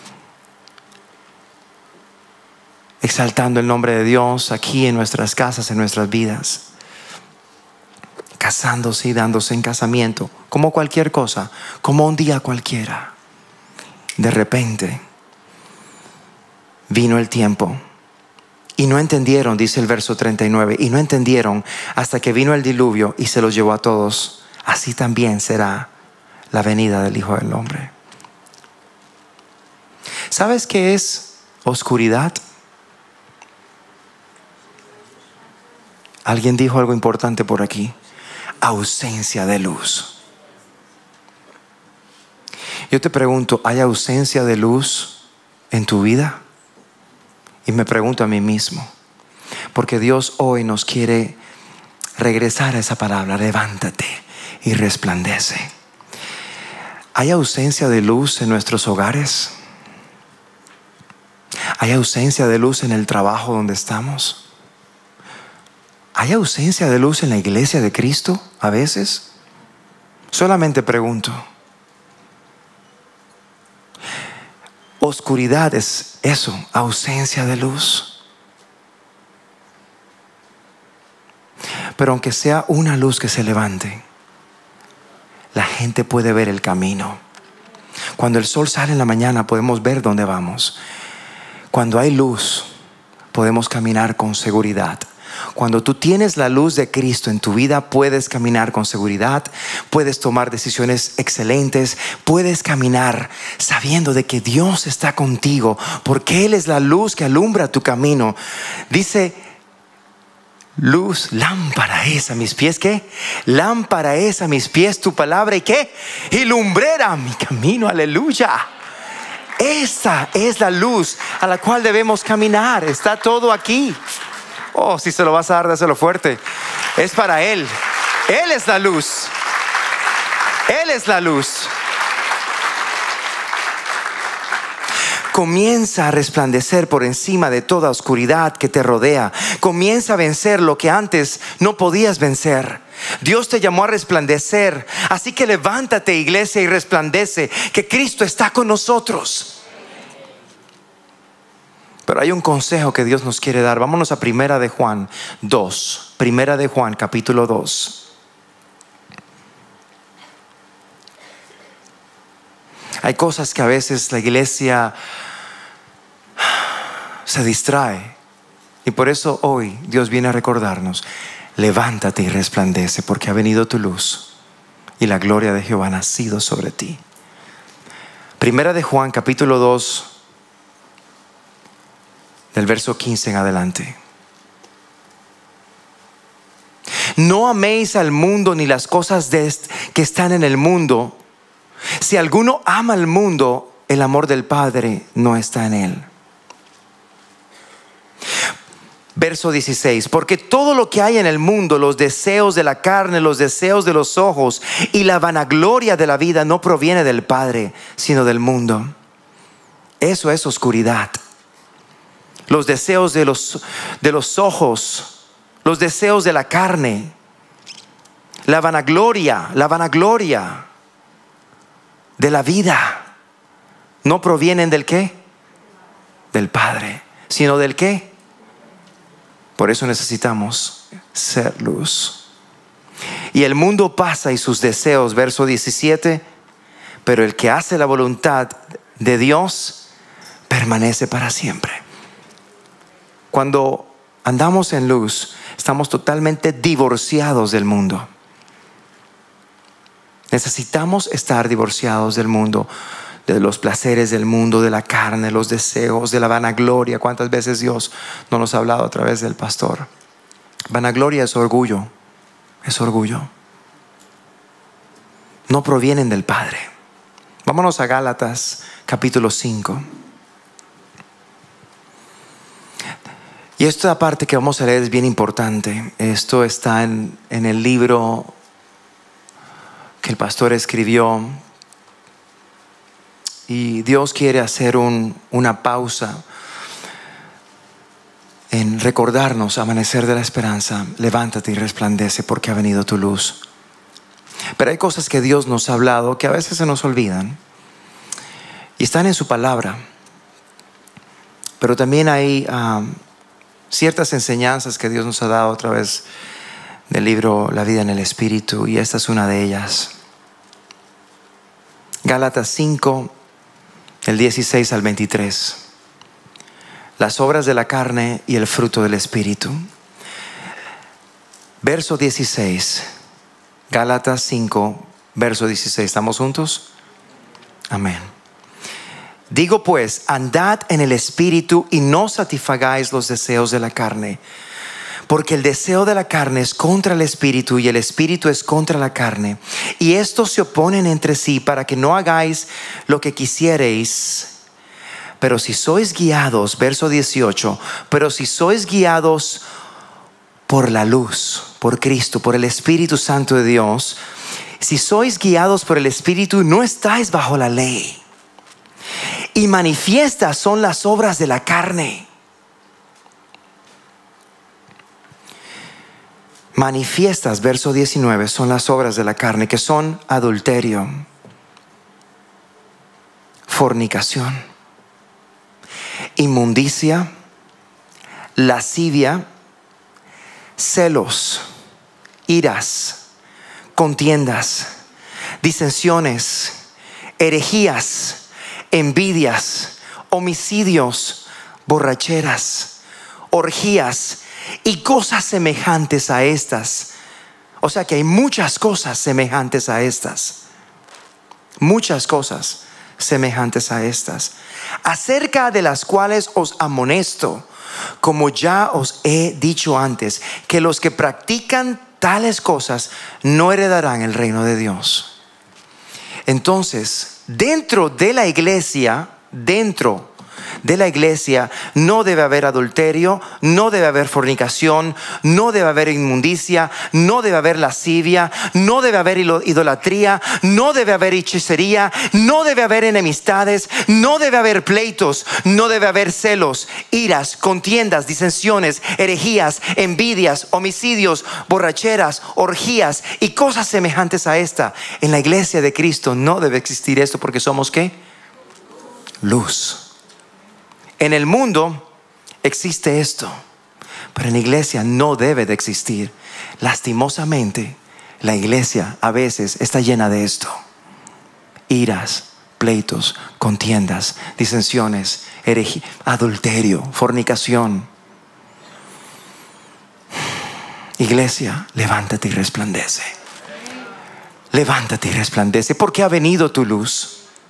exaltando el nombre de Dios aquí en nuestras casas, en nuestras vidas. Casándose y dándose en casamiento, como cualquier cosa, como un día cualquiera. De repente vino el tiempo. Y no entendieron, dice el verso 39, y no entendieron hasta que vino el diluvio y se los llevó a todos. Así también será la venida del Hijo del Hombre. ¿Sabes qué es oscuridad? Alguien dijo algo importante por aquí: ausencia de luz. Yo te pregunto, ¿hay ausencia de luz en tu vida? Y me pregunto a mí mismo, porque Dios hoy nos quiere regresar a esa palabra: levántate y resplandece. ¿Hay ausencia de luz en nuestros hogares? ¿Hay ausencia de luz en el trabajo donde estamos? ¿Hay ausencia de luz en la iglesia de Cristo a veces? Solamente pregunto. Oscuridad es eso, ausencia de luz. Pero aunque sea una luz que se levante, la gente puede ver el camino. Cuando el sol sale en la mañana podemos ver dónde vamos. Cuando hay luz podemos caminar con seguridad. Cuando tú tienes la luz de Cristo en tu vida, puedes caminar con seguridad, puedes tomar decisiones excelentes, puedes caminar sabiendo de que Dios está contigo, porque Él es la luz que alumbra tu camino. Dice: luz, lámpara es a mis pies. ¿Qué? Lámpara es a mis pies tu palabra. ¿Y qué? Y lumbrera mi camino. Aleluya. Esa es la luz a la cual debemos caminar. Está todo aquí. Oh, si se lo vas a dar, dáselo fuerte. Es para Él. Él es la luz. Él es la luz. Comienza a resplandecer por encima de toda oscuridad que te rodea. Comienza a vencer lo que antes no podías vencer. Dios te llamó a resplandecer. Así que levántate, iglesia, y resplandece, que Cristo está con nosotros. Pero hay un consejo que Dios nos quiere dar. Vámonos a Primera de Juan 2. Primera de Juan, capítulo 2. Hay cosas que a veces la iglesia se distrae. Y por eso hoy Dios viene a recordarnos: levántate y resplandece, porque ha venido tu luz y la gloria de Jehová ha nacido sobre ti. Primera de Juan, capítulo 2. Del verso 15 en adelante. No améis al mundo ni las cosas que están en el mundo. Si alguno ama al mundo, el amor del Padre no está en él. Verso 16. Porque todo lo que hay en el mundo, los deseos de la carne, los deseos de los ojos y la vanagloria de la vida, no proviene del Padre, sino del mundo. Eso es oscuridad. Los deseos de los ojos, los deseos de la carne, la vanagloria de la vida, no provienen del ¿qué? Del Padre, sino del ¿qué? Por eso necesitamos ser luz. Y el mundo pasa y sus deseos, verso 17, pero el que hace la voluntad de Dios permanece para siempre. Cuando andamos en luz, estamos totalmente divorciados del mundo. Necesitamos estar divorciados del mundo, de los placeres del mundo, de la carne, los deseos, de la vanagloria. ¿Cuántas veces Dios no nos ha hablado a través del pastor? Vanagloria es orgullo, es orgullo. No provienen del Padre. Vámonos a Gálatas capítulo 5. Y esta parte que vamos a leer es bien importante. Esto está en el libro que el pastor escribió. Y Dios quiere hacer una pausa en recordarnos: amanecer de la esperanza, levántate y resplandece, porque ha venido tu luz. Pero hay cosas que Dios nos ha hablado que a veces se nos olvidan y están en su palabra. Pero también hay ciertas enseñanzas que Dios nos ha dado a través del libro La vida en el Espíritu, y esta es una de ellas. Gálatas 5, del 16 al 23. las obras de la carne y el fruto del Espíritu. Verso 16, Gálatas 5, verso 16. ¿Estamos juntos? Amén. Digo pues, andad en el Espíritu y no satisfagáis los deseos de la carne. Porque el deseo de la carne es contra el Espíritu y el Espíritu es contra la carne. Y estos se oponen entre sí para que no hagáis lo que quisiereis. Pero si sois guiados, verso 18, pero si sois guiados por la luz, por Cristo, por el Espíritu Santo de Dios, si sois guiados por el Espíritu, no estáis bajo la ley. Y manifiestas son las obras de la carne. Manifiestas, verso 19, son las obras de la carne, que son adulterio, fornicación, inmundicia, lascivia, celos, iras, contiendas, disensiones, herejías, envidias, homicidios, borracheras, orgías y cosas semejantes a estas. O sea que hay muchas cosas semejantes a estas. Muchas cosas semejantes a estas, acerca de las cuales os amonesto, como ya os he dicho antes, que los que practican tales cosas no heredarán el reino de Dios. Entonces, dentro de la iglesia no debe haber adulterio, no debe haber fornicación, no debe haber inmundicia, no debe haber lascivia, no debe haber idolatría, no debe haber hechicería, no debe haber enemistades, no debe haber pleitos, no debe haber celos, iras, contiendas, disensiones, herejías, envidias, homicidios, borracheras, orgías y cosas semejantes a esta. En la iglesia de Cristo no debe existir esto, porque somos ¿qué? Luz. En el mundo existe esto, pero en la iglesia no debe de existir. Lastimosamente, la iglesia a veces está llena de esto: iras, pleitos, contiendas, disensiones, herejía, adulterio, fornicación. Iglesia, levántate y resplandece. Levántate y resplandece, porque ha venido tu luz.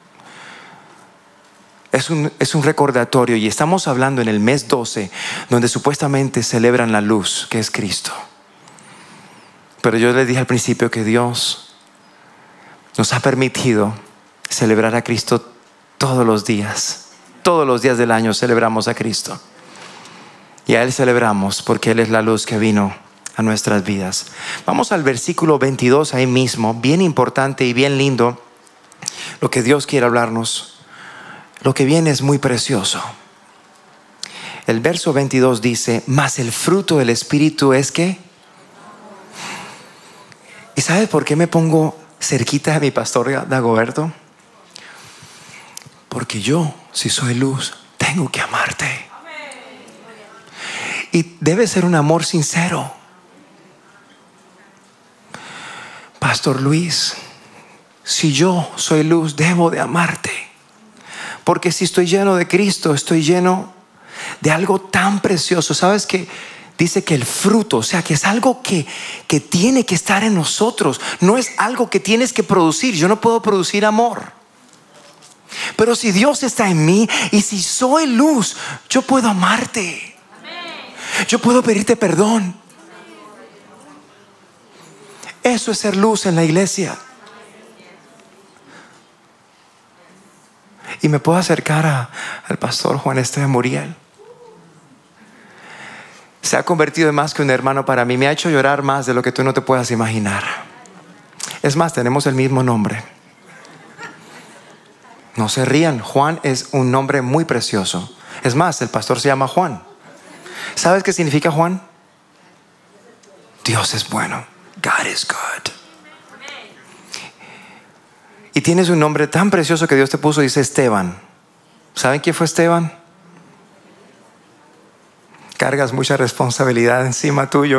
Es un recordatorio, y estamos hablando en el mes 12, donde supuestamente celebran la luz, que es Cristo. Pero yo les dije al principio que Dios nos ha permitido celebrar a Cristo todos los días. Todos los días del año celebramos a Cristo. Y a Él celebramos porque Él es la luz que vino a nuestras vidas. Vamos al versículo 22 ahí mismo, bien importante y bien lindo, lo que Dios quiere hablarnos. Lo que viene es muy precioso. El verso 22 dice: mas el fruto del Espíritu es ¿qué? ¿Y sabes por qué me pongo cerquita de mi pastor Dagoberto? Porque yo, si soy luz, tengo que amarte. Y debe ser un amor sincero. Pastor Luis, si yo soy luz, debo de amarte. Porque si estoy lleno de Cristo, estoy lleno de algo tan precioso. ¿Sabes qué? Dice que el fruto, o sea, que es algo que tiene que estar en nosotros. No es algo que tienes que producir. Yo no puedo producir amor. Pero si Dios está en mí y si soy luz, yo puedo amarte. Yo puedo pedirte perdón. Eso es ser luz en la iglesia. Y me puedo acercar al pastor Juan Esteban Muriel. Se ha convertido en más que un hermano para mí. Me ha hecho llorar más de lo que tú no te puedas imaginar. Es más, tenemos el mismo nombre. No se rían. Juan es un nombre muy precioso. Es más, el pastor se llama Juan. ¿Sabes qué significa Juan? Dios es bueno. God is good. Y tienes un nombre tan precioso que Dios te puso, dice Esteban. ¿Saben quién fue Esteban? Cargas mucha responsabilidad encima tuyo.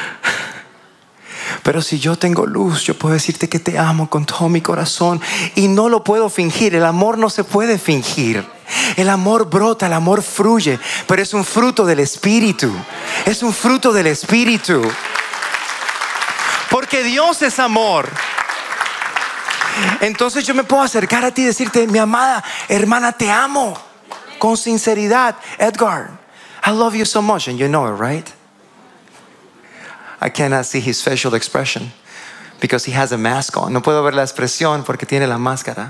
Pero si yo tengo luz, yo puedo decirte que te amo con todo mi corazón. Y no lo puedo fingir. El amor no se puede fingir. El amor brota, el amor fluye, pero es un fruto del Espíritu. Es un fruto del Espíritu. Porque Dios es amor. Entonces yo me puedo acercar a ti y decirte: mi amada hermana, te amo con sinceridad. Edgar, I love you so much, and you know it, right? I cannot see his facial expression because he has a mask on. No puedo ver la expresión porque tiene la máscara.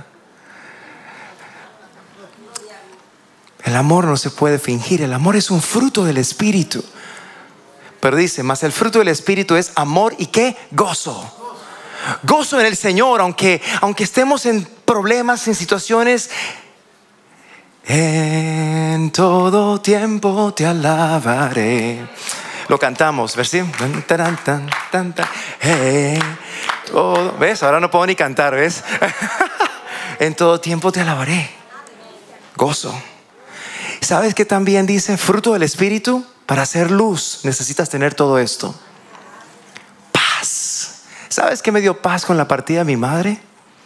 El amor no se puede fingir. El amor es un fruto del Espíritu. Pero dice: mas el fruto del Espíritu es amor y ¿qué? Gozo. Gozo en el Señor, aunque estemos en problemas, en situaciones. En todo tiempo te alabaré. Lo cantamos, ¿versión? ¿Ves? Ahora no puedo ni cantar, ¿ves? En todo tiempo te alabaré. Gozo. ¿Sabes qué también dice? Fruto del Espíritu. Para hacer luz necesitas tener todo esto. Paz. ¿Sabes qué me dio paz con la partida de mi madre?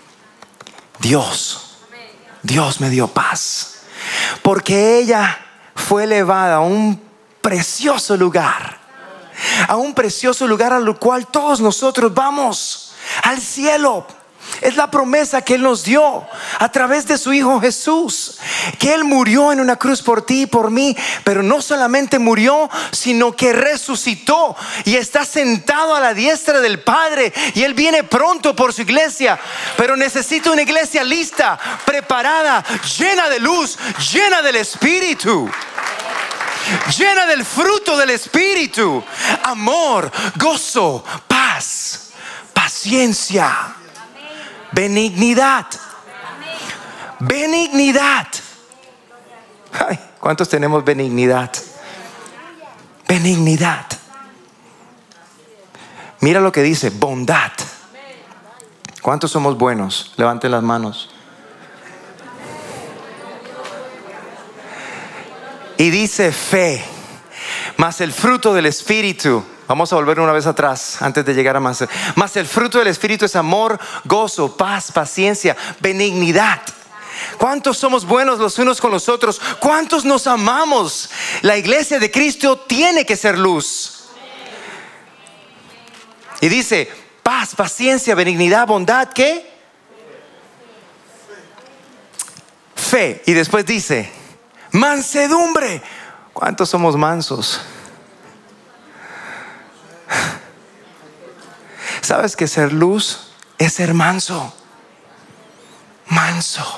Dios me dio paz. Porque ella fue elevada a un precioso lugar. A un precioso lugar al cual todos nosotros vamos. Al cielo. Es la promesa que Él nos dio a través de su Hijo Jesús, que Él murió en una cruz por ti y por mí. Pero no solamente murió, sino que resucitó y está sentado a la diestra del Padre. Y Él viene pronto por su iglesia. Pero necesita una iglesia lista, preparada, llena de luz, llena del Espíritu, llena del fruto del Espíritu: amor, gozo, paz, paciencia, benignidad. Benignidad. Ay, ¿cuántos tenemos benignidad? Benignidad. Mira lo que dice: bondad. ¿Cuántos somos buenos? Levanten las manos. Y dice fe. Mas el fruto del Espíritu. Vamos a volver una vez atrás antes de llegar a más. Mas el fruto del Espíritu es amor, gozo, paz, paciencia, benignidad. ¿Cuántos somos buenos los unos con los otros? ¿Cuántos nos amamos? La iglesia de Cristo tiene que ser luz. Y dice: paz, paciencia, benignidad, bondad, ¿qué? Fe. Y después dice: mansedumbre. ¿Cuántos somos mansos? ¿Sabes que ser luz es ser manso? Manso.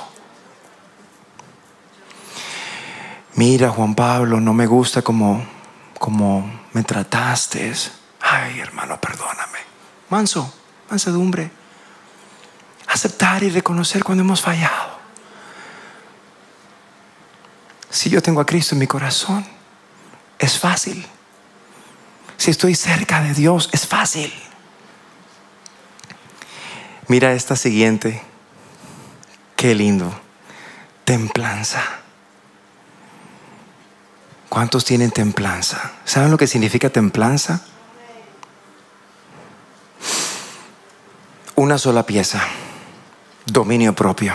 Mira, Juan Pablo, no me gusta como me trataste. Ay, hermano, perdóname. Manso, mansedumbre. Aceptar y reconocer cuando hemos fallado. Si yo tengo a Cristo en mi corazón, es fácil. Si estoy cerca de Dios, es fácil. Mira esta siguiente. Qué lindo. Templanza. ¿Cuántos tienen templanza? ¿Saben lo que significa templanza? Una sola pieza. Dominio propio.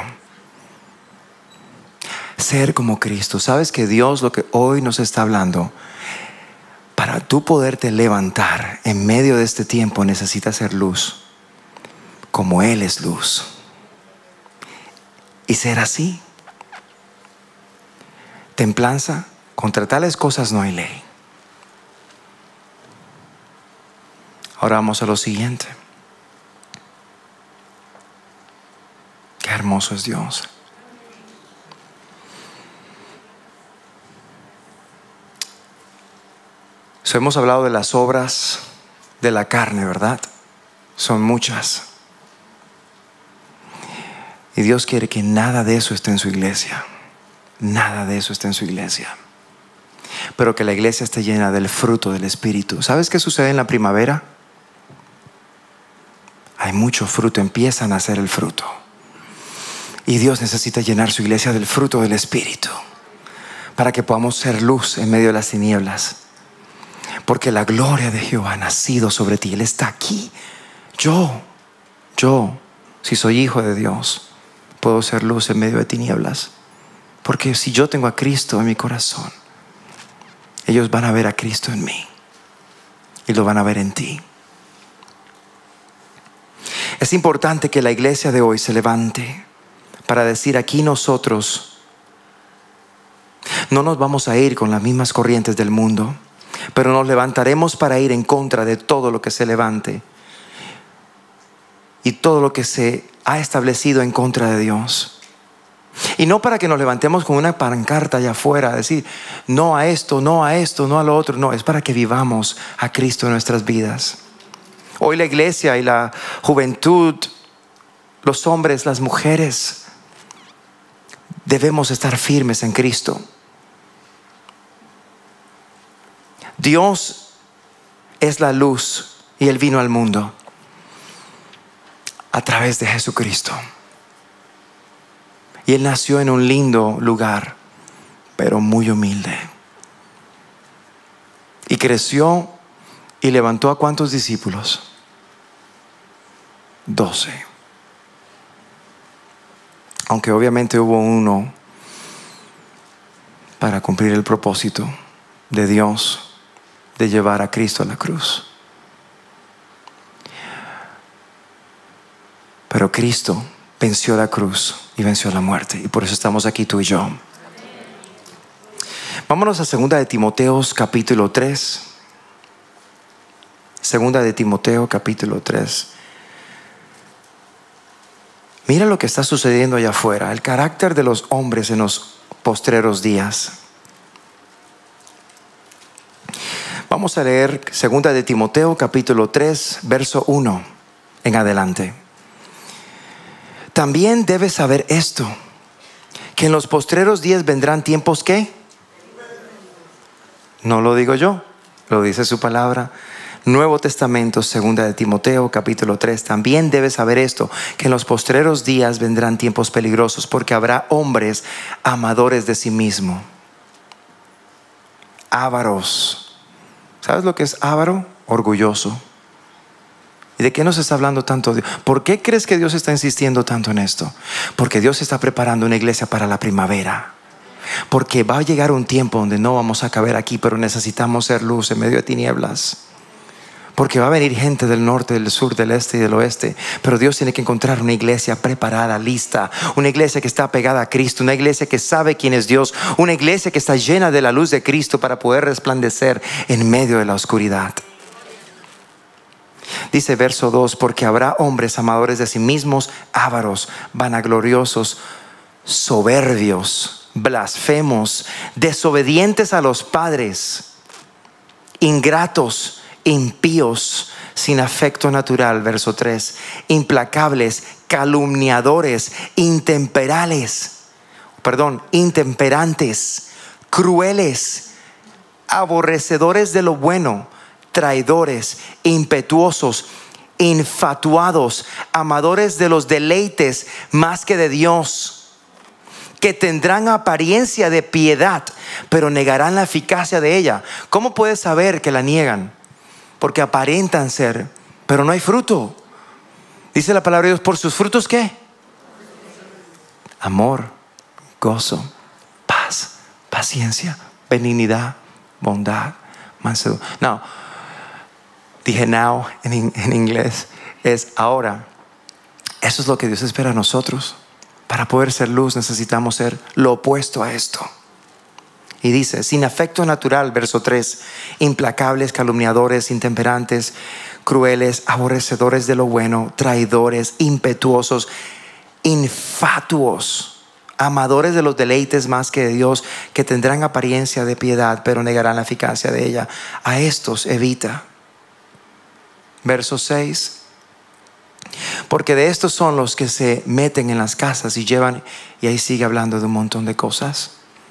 Ser como Cristo. ¿Sabes que Dios, lo que hoy nos está hablando, para tú poderte levantar en medio de este tiempo, necesitas ser luz, como Él es luz? Y ser así. Templanza. Contra tales cosas no hay ley. Ahora vamos a lo siguiente. Qué hermoso es Dios. Hemos hablado de las obras de la carne, ¿verdad? Son muchas. Y Dios quiere que nada de eso esté en su iglesia. Nada de eso esté en su iglesia. Pero que la iglesia esté llena del fruto del Espíritu. ¿Sabes qué sucede en la primavera? Hay mucho fruto, empieza a nacer el fruto. Y Dios necesita llenar su iglesia del fruto del Espíritu, para que podamos ser luz en medio de las tinieblas. Porque la gloria de Jehová ha nacido sobre ti. Él está aquí. Yo, si soy hijo de Dios, puedo ser luz en medio de tinieblas, Porque si yo tengo a Cristo en mi corazón, ellos van a ver a Cristo en mí y lo van a ver en ti. Es importante que la iglesia de hoy se levante para decir: aquí nosotros no nos vamos a ir con las mismas corrientes del mundo, pero nos levantaremos para ir en contra de todo lo que se levante y todo lo que se ha establecido en contra de Dios. Y no para que nos levantemos con una pancarta allá afuera, decir no a esto, no a esto, no a lo otro. No, es para que vivamos a Cristo en nuestras vidas. Hoy la iglesia y la juventud, los hombres, las mujeres, debemos estar firmes en Cristo. Dios es la luz y Él vino al mundo a través de Jesucristo. Y Él nació en un lindo lugar, pero muy humilde. Y creció y levantó ¿a cuántos discípulos? 12. Aunque obviamente hubo uno para cumplir el propósito de Dios de llevar a Cristo a la cruz. Pero Cristo venció la cruz y venció la muerte, y por eso estamos aquí tú y yo. Vámonos a 2 de Timoteo capítulo 3. 2 de Timoteo capítulo 3. Mira lo que está sucediendo allá afuera, el carácter de los hombres en los postreros días. Vamos a leer 2 de Timoteo capítulo 3, verso 1 en adelante. También debes saber esto, que en los postreros días vendrán tiempos ¿qué? No lo digo yo, lo dice su palabra. Nuevo Testamento, 2 de Timoteo capítulo 3. También debes saber esto, que en los postreros días vendrán tiempos peligrosos, porque habrá hombres amadores de sí mismo, ávaros. ¿Sabes lo que es avaro? Orgulloso. ¿Y de qué nos está hablando tanto Dios? ¿Por qué crees que Dios está insistiendo tanto en esto? Porque Dios está preparando una iglesia para la primavera. Porque va a llegar un tiempo donde no vamos a caber aquí, pero necesitamos ser luz en medio de tinieblas. Porque va a venir gente del norte, del sur, del este y del oeste. Pero Dios tiene que encontrar una iglesia preparada, lista. Una iglesia que está pegada a Cristo. Una iglesia que sabe quién es Dios. Una iglesia que está llena de la luz de Cristo para poder resplandecer en medio de la oscuridad. Dice verso 2: porque habrá hombres amadores de sí mismos, ávaros, vanagloriosos, soberbios, blasfemos, desobedientes a los padres, ingratos, impíos, sin afecto natural. Verso 3: implacables, calumniadores, intemperantes, crueles, aborrecedores de lo bueno, traidores, impetuosos, infatuados, amadores de los deleites más que de Dios, que tendrán apariencia de piedad, pero negarán la eficacia de ella. ¿Cómo puedes saber que la niegan? Porque aparentan ser, pero no hay fruto. Dice la palabra de Dios: ¿por sus frutos qué? Amor, gozo, paz, paciencia, benignidad, bondad, mansedumbre. No, dije now en inglés, es ahora. Eso es lo que Dios espera a nosotros. Para poder ser luz necesitamos ser lo opuesto a esto. Y dice: sin afecto natural, verso 3, implacables, calumniadores, intemperantes, crueles, aborrecedores de lo bueno, traidores, impetuosos, infatuos, amadores de los deleites más que de Dios, que tendrán apariencia de piedad, pero negarán la eficacia de ella. A estos evita. Verso 6: porque de estos son los que se meten en las casas y llevan, y ahí sigue hablando de un montón de cosas.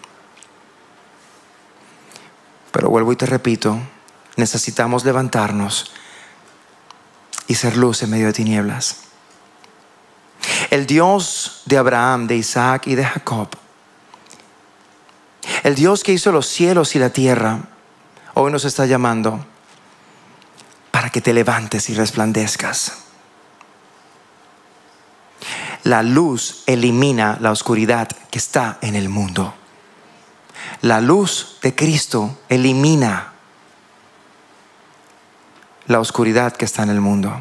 Pero vuelvo y te repito, necesitamos levantarnos y ser luz en medio de tinieblas. El Dios de Abraham, de Isaac y de Jacob, el Dios que hizo los cielos y la tierra, hoy nos está llamando para que te levantes y resplandezcas. La luz elimina la oscuridad que está en el mundo. La luz de Cristo elimina la oscuridad que está en el mundo.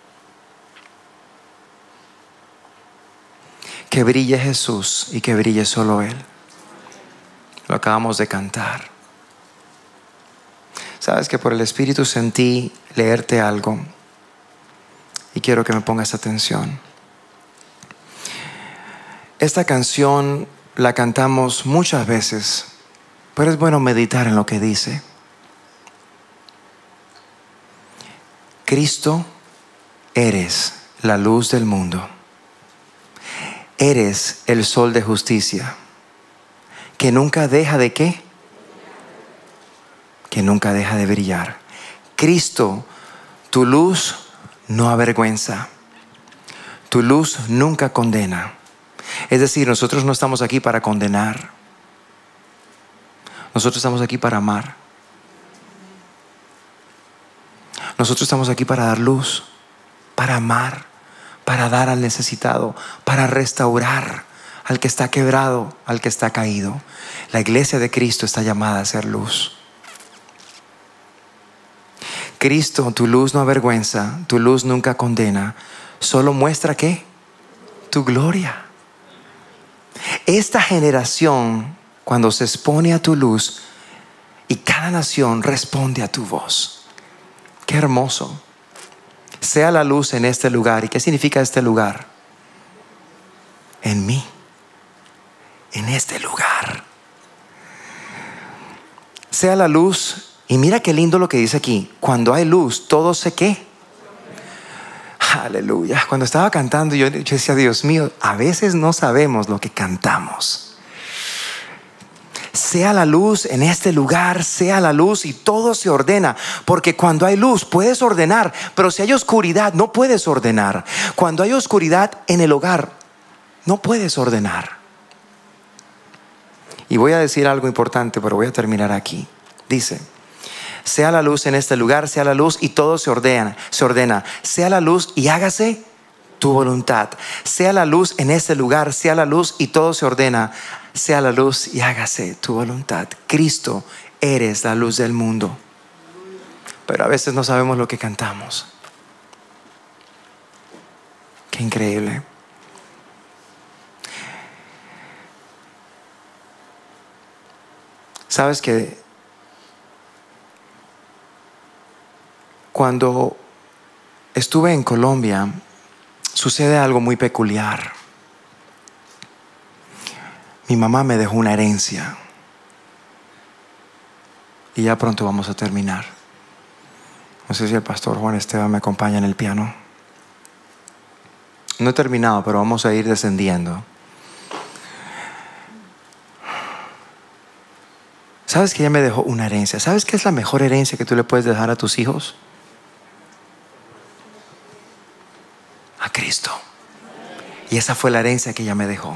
Que brille Jesús y que brille solo Él. Lo acabamos de cantar. Sabes que por el Espíritu sentí leerte algo y quiero que me pongas atención. Esta canción la cantamos muchas veces, pero es bueno meditar en lo que dice. Cristo, eres la luz del mundo. Eres el sol de justicia, que nunca deja de ¿qué? Que nunca deja de brillar. Cristo, tu luz no avergüenza. Tu luz nunca condena. Es decir, nosotros no estamos aquí para condenar. Nosotros estamos aquí para amar. Nosotros estamos aquí para dar luz, para amar, para dar al necesitado, para restaurar al que está quebrado, al que está caído. La iglesia de Cristo está llamada a ser luz. Cristo, tu luz no avergüenza, tu luz nunca condena, solo muestra ¿qué? Tu gloria. Esta generación, cuando se expone a tu luz, y cada nación responde a tu voz. Qué hermoso. Sea la luz en este lugar. ¿Y qué significa este lugar? En mí. En este lugar. Sea la luz. Y mira qué lindo lo que dice aquí. Cuando hay luz, todo se ¿qué? Aleluya. Cuando estaba cantando yo decía, Dios mío, a veces no sabemos lo que cantamos. Sea la luz en este lugar, sea la luz y todo se ordena. Porque cuando hay luz puedes ordenar, pero si hay oscuridad no puedes ordenar. Cuando hay oscuridad en el hogar no puedes ordenar. Y voy a decir algo importante, pero voy a terminar aquí. Dice, sea la luz en este lugar, sea la luz y todo se ordena. Sea la luz y hágase tu voluntad. Sea la luz en este lugar, sea la luz y todo se ordena. Sea la luz y hágase tu voluntad. Cristo, eres la luz del mundo. Pero a veces no sabemos lo que cantamos. Qué increíble. Sabes que cuando estuve en Colombia sucede algo muy peculiar. Mi mamá me dejó una herencia. Y ya pronto vamos a terminar. No sé si el pastor Juan Esteban me acompaña en el piano. No he terminado, pero vamos a ir descendiendo. ¿Sabes que ella me dejó una herencia? ¿Sabes qué es la mejor herencia que tú le puedes dejar a tus hijos? A Cristo. Y esa fue la herencia que ella me dejó.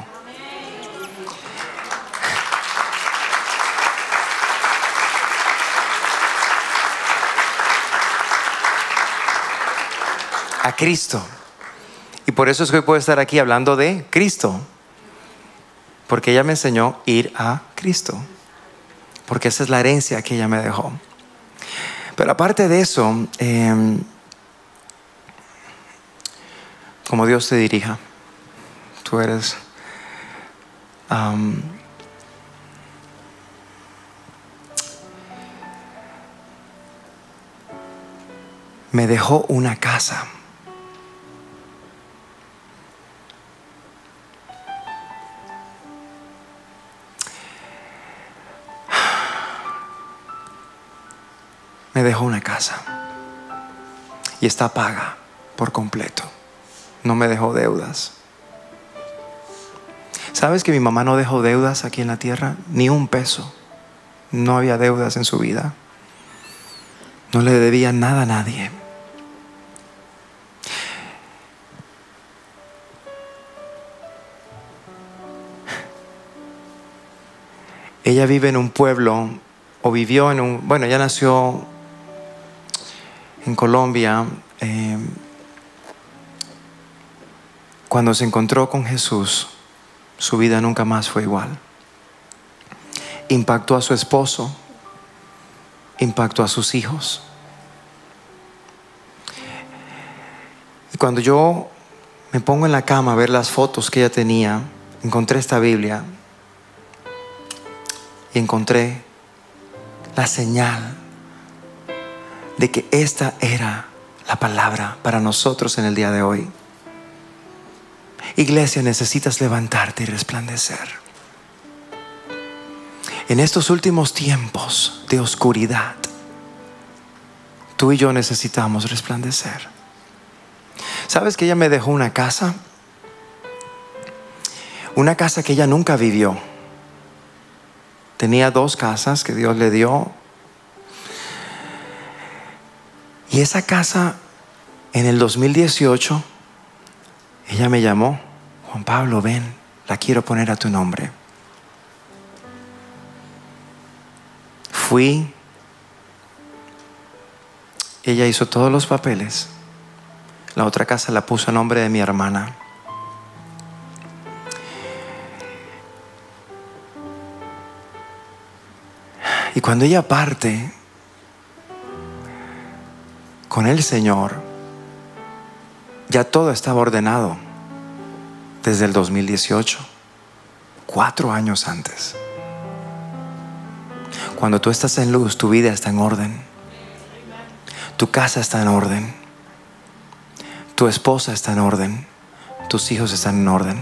A Cristo. Y por eso es que hoy puedo estar aquí hablando de Cristo. Porque ella me enseñó a ir a Cristo. Porque esa es la herencia que ella me dejó. Pero aparte de eso, como Dios te dirija, tú eres me dejó una casa. Me dejó una casa y está paga por completo. No me dejó deudas. ¿Sabes que mi mamá no dejó deudas aquí en la tierra? Ni un peso. No había deudas en su vida. No le debía nada a nadie. Ella vive en un pueblo, o vivió en un, bueno, ella nació en Colombia. cuando se encontró con Jesús, su vida nunca más fue igual. Impactó a su esposo, impactó a sus hijos. Y cuando yo me pongo en la cama a ver las fotos que ella tenía, encontré esta Biblia y encontré la señal de que esta era la palabra para nosotros en el día de hoy. Iglesia, necesitas levantarte y resplandecer. En estos últimos tiempos de oscuridad, tú y yo necesitamos resplandecer. ¿Sabes que ella me dejó una casa? Una casa que ella nunca vivió. Tenía 2 casas que Dios le dio. Y esa casa, en el 2018, ella me llamó: Juan Pablo, ven, la quiero poner a tu nombre. Fui. Ella hizo todos los papeles. La otra casa la puso a nombre de mi hermana. Y cuando ella parte con el Señor, ya todo estaba ordenado desde el 2018, 4 años antes. Cuando tú estás en luz, tu vida está en orden, tu casa está en orden, tu esposa está en orden, tus hijos están en orden.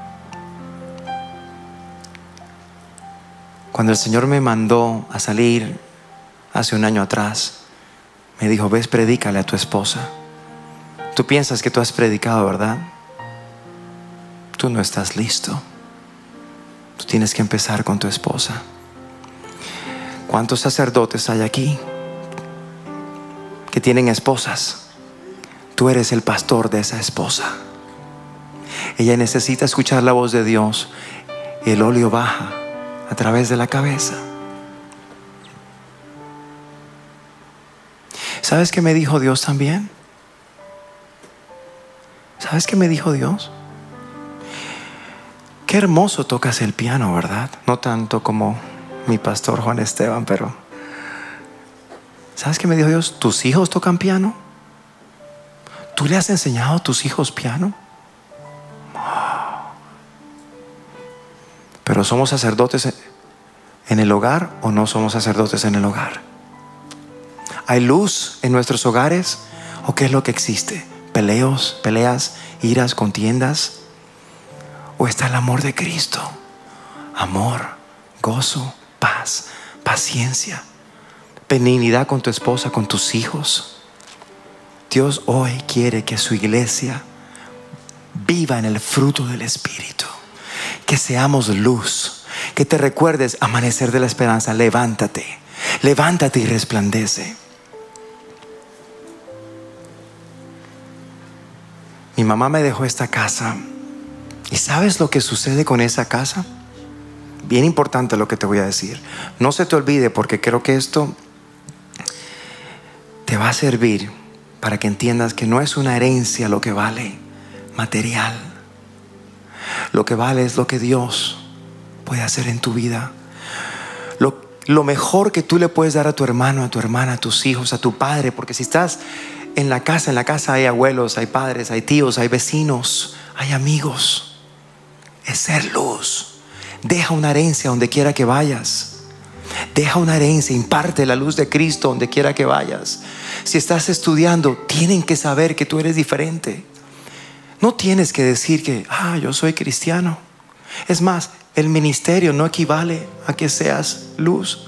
Cuando el Señor me mandó a salir hace 1 año atrás, me dijo: ves, predícale a tu esposa. Tú piensas que tú has predicado, ¿verdad? Tú no estás listo. Tú tienes que empezar con tu esposa. ¿Cuántos sacerdotes hay aquí que tienen esposas? Tú eres el pastor de esa esposa. Ella necesita escuchar la voz de Dios. El óleo baja a través de la cabeza. ¿Sabes qué me dijo Dios también? ¿Sabes qué me dijo Dios? Qué hermoso tocas el piano, ¿verdad? No tanto como mi pastor Juan Esteban, pero ¿sabes qué me dijo Dios? ¿Tus hijos tocan piano? ¿Tú le has enseñado a tus hijos piano? Pero ¿somos sacerdotes en el hogar o no somos sacerdotes en el hogar? ¿Hay luz en nuestros hogares o qué es lo que existe? ¿Peleas, iras, contiendas? ¿O está el amor de Cristo? Amor, gozo, paz, paciencia, benignidad con tu esposa, con tus hijos. Dios hoy quiere que su iglesia viva en el fruto del Espíritu. Que seamos luz. Que te recuerdes, amanecer de la esperanza. Levántate, levántate y resplandece. Mi mamá me dejó esta casa. ¿Y sabes lo que sucede con esa casa? Bien importante lo que te voy a decir. No se te olvide, porque creo que esto te va a servir para que entiendas que no es una herencia lo que vale, material. Lo que vale es lo que Dios puede hacer en tu vida. Lo mejor que tú le puedes dar a tu hermano, a tu hermana, a tus hijos, a tu padre. Porque si estás en la casa hay abuelos, hay padres, hay tíos, hay vecinos, hay amigos. Es ser luz. Deja una herencia donde quiera que vayas. Deja una herencia, imparte la luz de Cristo donde quiera que vayas. Si estás estudiando, tienen que saber que tú eres diferente. No tienes que decir que yo soy cristiano. Es más, el ministerio no equivale a que seas luz.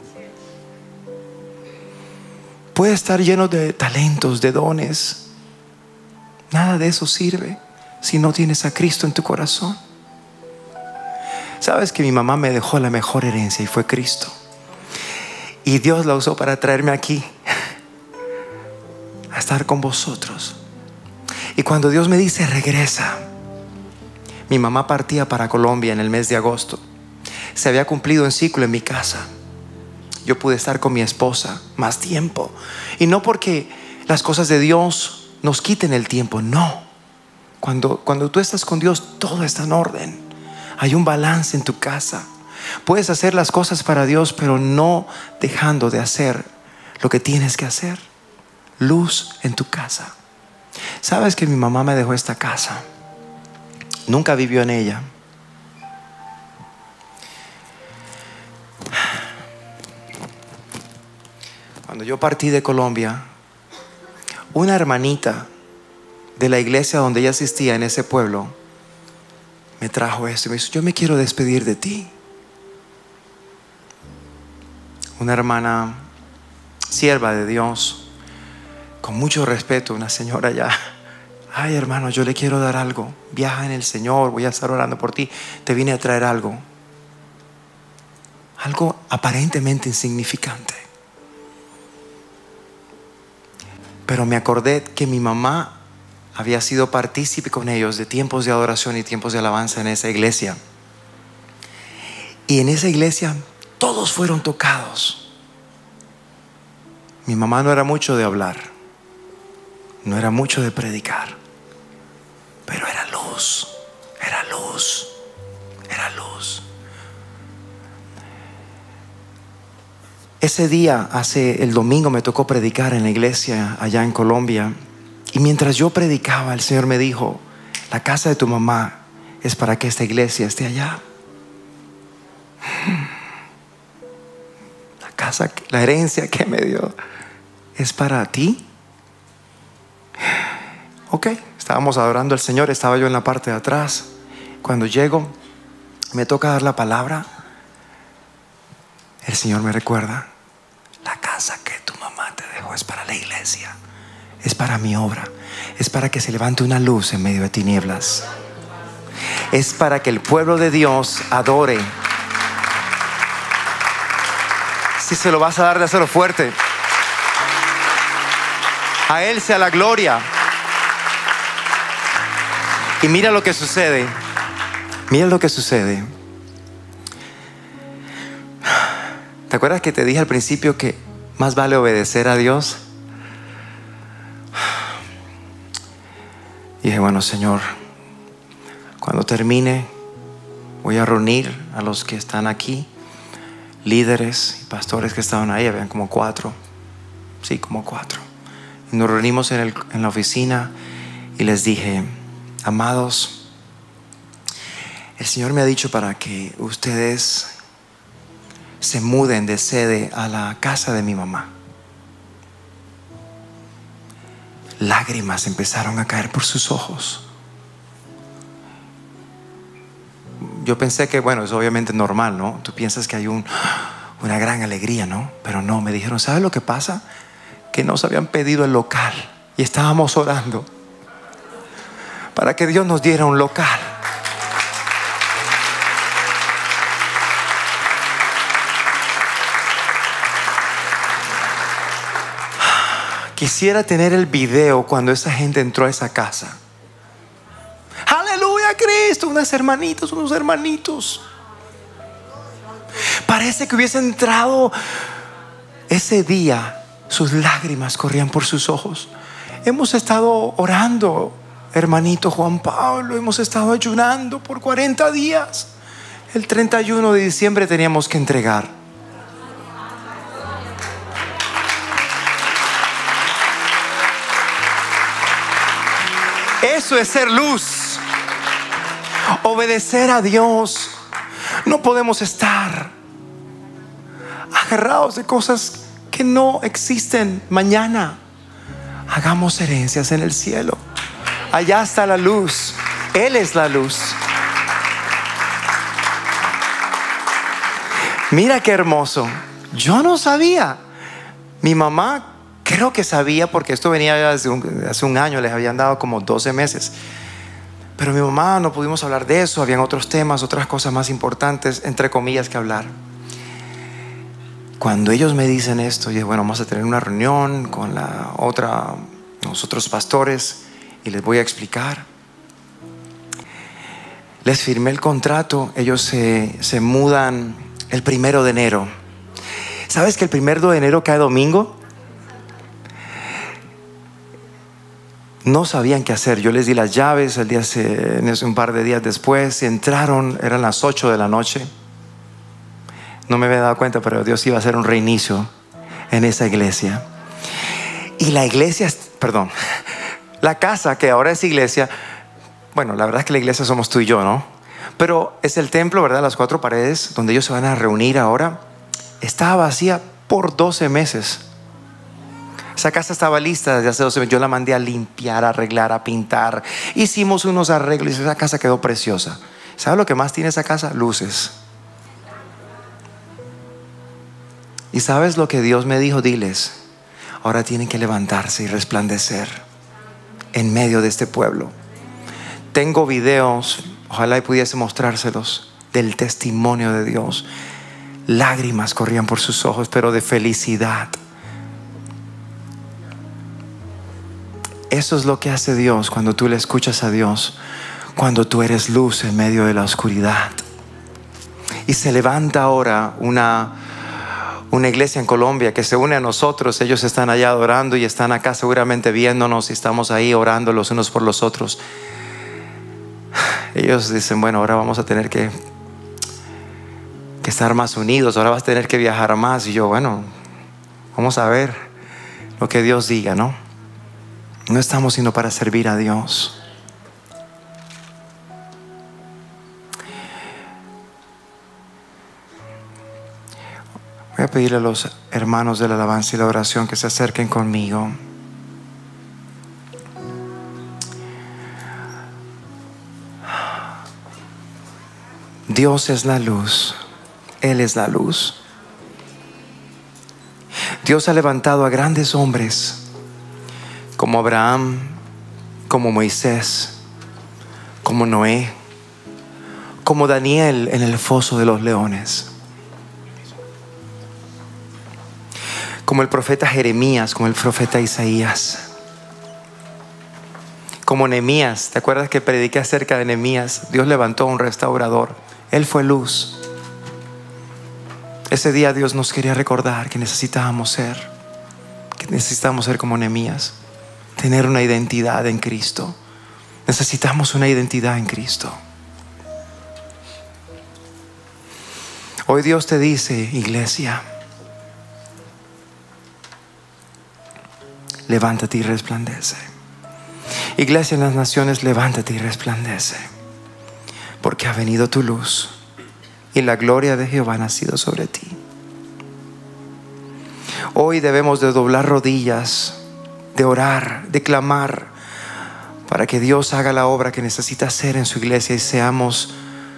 Puede estar lleno de talentos, de dones. Nada de eso sirve si no tienes a Cristo en tu corazón. Sabes que mi mamá me dejó la mejor herencia y fue Cristo. Y Dios la usó para traerme aquí a estar con vosotros. Y cuando Dios me dice regresa, mi mamá partía para Colombia en el mes de agosto. Se había cumplido un ciclo en mi casa. Yo pude estar con mi esposa más tiempo. Y no porque las cosas de Dios nos quiten el tiempo, no. Cuando tú estás con Dios, todo está en orden. Hay un balance en tu casa. Puedes hacer las cosas para Dios, pero no dejando de hacer lo que tienes que hacer. Luz en tu casa. ¿Sabes que mi mamá me dejó esta casa? Nunca vivió en ella. Cuando yo partí de Colombia, una hermanita de la iglesia donde ella asistía en ese pueblo me trajo esto y me dijo: yo me quiero despedir de ti. Una hermana sierva de Dios, con mucho respeto, una señora ya. Ay, hermano, yo le quiero dar algo. Viaja en el Señor, voy a estar orando por ti. Te vine a traer algo. Algo aparentemente insignificante. Pero me acordé que mi mamá había sido partícipe con ellos de tiempos de adoración y tiempos de alabanza en esa iglesia. Y en esa iglesia todos fueron tocados. Mi mamá no era mucho de hablar, no era mucho de predicar, pero era luz, era luz, era luz. Ese día, el domingo, me tocó predicar en la iglesia allá en Colombia. Y mientras yo predicaba, el Señor me dijo: la casa de tu mamá es para que esta iglesia esté allá. La casa, la herencia que me dio, es para ti. Ok, estábamos adorando al Señor, estaba yo en la parte de atrás. Cuando llego, me toca dar la palabra. El Señor me recuerda: la casa que tu mamá te dejó es para la iglesia, es para mi obra, es para que se levante una luz en medio de tinieblas, es para que el pueblo de Dios adore. Si se lo vas a dar, dáselo fuerte. A Él sea la gloria. Y mira lo que sucede. Mira lo que sucede. ¿Te acuerdas que te dije al principio que más vale obedecer a Dios? Y dije: bueno, Señor, cuando termine voy a reunir a los que están aquí, líderes y pastores que estaban ahí. Habían como 4. Sí, como 4. Y nos reunimos en la oficina y les dije: amados, el Señor me ha dicho para que ustedes se muden de sede a la casa de mi mamá. Lágrimas empezaron a caer por sus ojos. Yo pensé que, bueno, es obviamente normal, ¿no? Tú piensas que hay una gran alegría, ¿no? Pero no, me dijeron: ¿sabes lo que pasa? Que nos habían pedido el local y estábamos orando para que Dios nos diera un local. Quisiera tener el video cuando esa gente entró a esa casa. ¡Aleluya, Cristo! Unos hermanitos. Parece que hubiese entrado ese día. Sus lágrimas corrían por sus ojos. Hemos estado orando, hermanito Juan Pablo. Hemos estado ayunando por 40 días. El 31 de diciembre teníamos que entregar. Eso es ser luz. Obedecer a Dios. No podemos estar agarrados de cosas que no existen mañana. Hagamos herencias en el cielo. Allá está la luz. Él es la luz. Mira qué hermoso. Yo no sabía. Mi mamá creo que sabía, porque esto venía hace un año. Les habían dado como 12 meses. Pero mi mamá, no pudimos hablar de eso. Habían otros temas, otras cosas más importantes, entre comillas, que hablar. Cuando ellos me dicen esto, yo dije: bueno, vamos a tener una reunión con los otros pastores y les voy a explicar. Les firmé el contrato. Ellos se mudan el 1 de enero. ¿Sabes que el 1 de enero cae domingo? no sabían qué hacer. Yo les di las llaves un par de días después. Entraron, eran las 8 de la noche. No me había dado cuenta, pero Dios iba a hacer un reinicio en esa iglesia. Y la iglesia, la casa que ahora es iglesia, bueno, la verdad es que la iglesia somos tú y yo, ¿no? Pero es el templo, ¿verdad? Las 4 paredes donde ellos se van a reunir ahora. Estaba vacía por 12 meses. Esa casa estaba lista desde hace 12 meses. Yo la mandé a limpiar, a arreglar, a pintar. Hicimos unos arreglos y esa casa quedó preciosa. ¿Sabes lo que más tiene esa casa? Luces. ¿Y sabes lo que Dios me dijo? Diles, ahora tienen que levantarse y resplandecer en medio de este pueblo. Tengo videos, ojalá y pudiese mostrárselos, del testimonio de Dios. Lágrimas corrían por sus ojos, pero de felicidad. Eso es lo que hace Dios cuando tú le escuchas a Dios, cuando tú eres luz en medio de la oscuridad. Y se levanta ahora una iglesia en Colombia que se une a nosotros. Ellos están allá adorando y están acá seguramente viéndonos y estamos ahí orando los unos por los otros. Ellos dicen, bueno, ahora vamos a tener que estar más unidos, ahora vas a tener que viajar más. Y yo, bueno, vamos a ver lo que Dios diga, ¿no? No estamos sino para servir a Dios. Voy a pedirle a los hermanos de la alabanza y la oración que se acerquen conmigo. Dios es la luz. Él es la luz. Dios ha levantado a grandes hombres como Abraham, como Moisés, como Noé, como Daniel en el foso de los leones, como el profeta Jeremías, como el profeta Isaías, como Nehemías. ¿Te acuerdas que prediqué acerca de Nehemías? Dios levantó a un restaurador. Él fue luz. Ese día Dios nos quería recordar que necesitábamos ser como Nehemías, tener una identidad en Cristo. Necesitamos una identidad en Cristo. Hoy Dios te dice, iglesia, levántate y resplandece. Iglesia en las naciones, levántate y resplandece, porque ha venido tu luz y la gloria de Jehová ha nacido sobre ti. Hoy debemos de doblar rodillas, de orar, de clamar para que Dios haga la obra que necesita hacer en su iglesia y seamos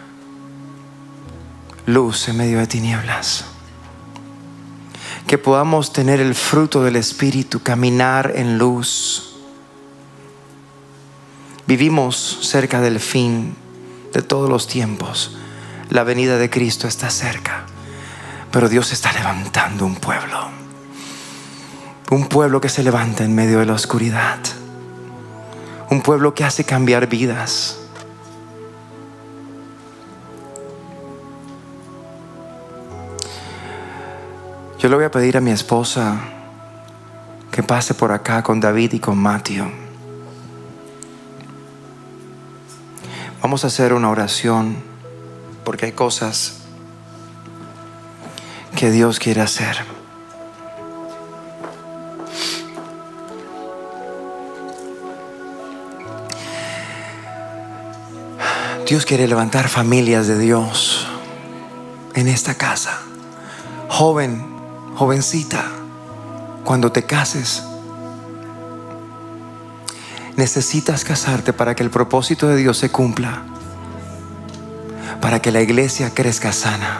luz en medio de tinieblas. Que podamos tener el fruto del Espíritu, caminar en luz. Vivimos cerca del fin de todos los tiempos. La venida de Cristo está cerca, pero Dios está levantando un pueblo que se levanta en medio de la oscuridad, un pueblo que hace cambiar vidas. Yo le voy a pedir a mi esposa que pase por acá con David y con Matthew. Vamos a hacer una oración porque hay cosas que Dios quiere hacer. Dios quiere levantar familias de Dios en esta casa. Joven, jovencita, cuando te cases, necesitas casarte para que el propósito de Dios se cumpla, para que la iglesia crezca sana,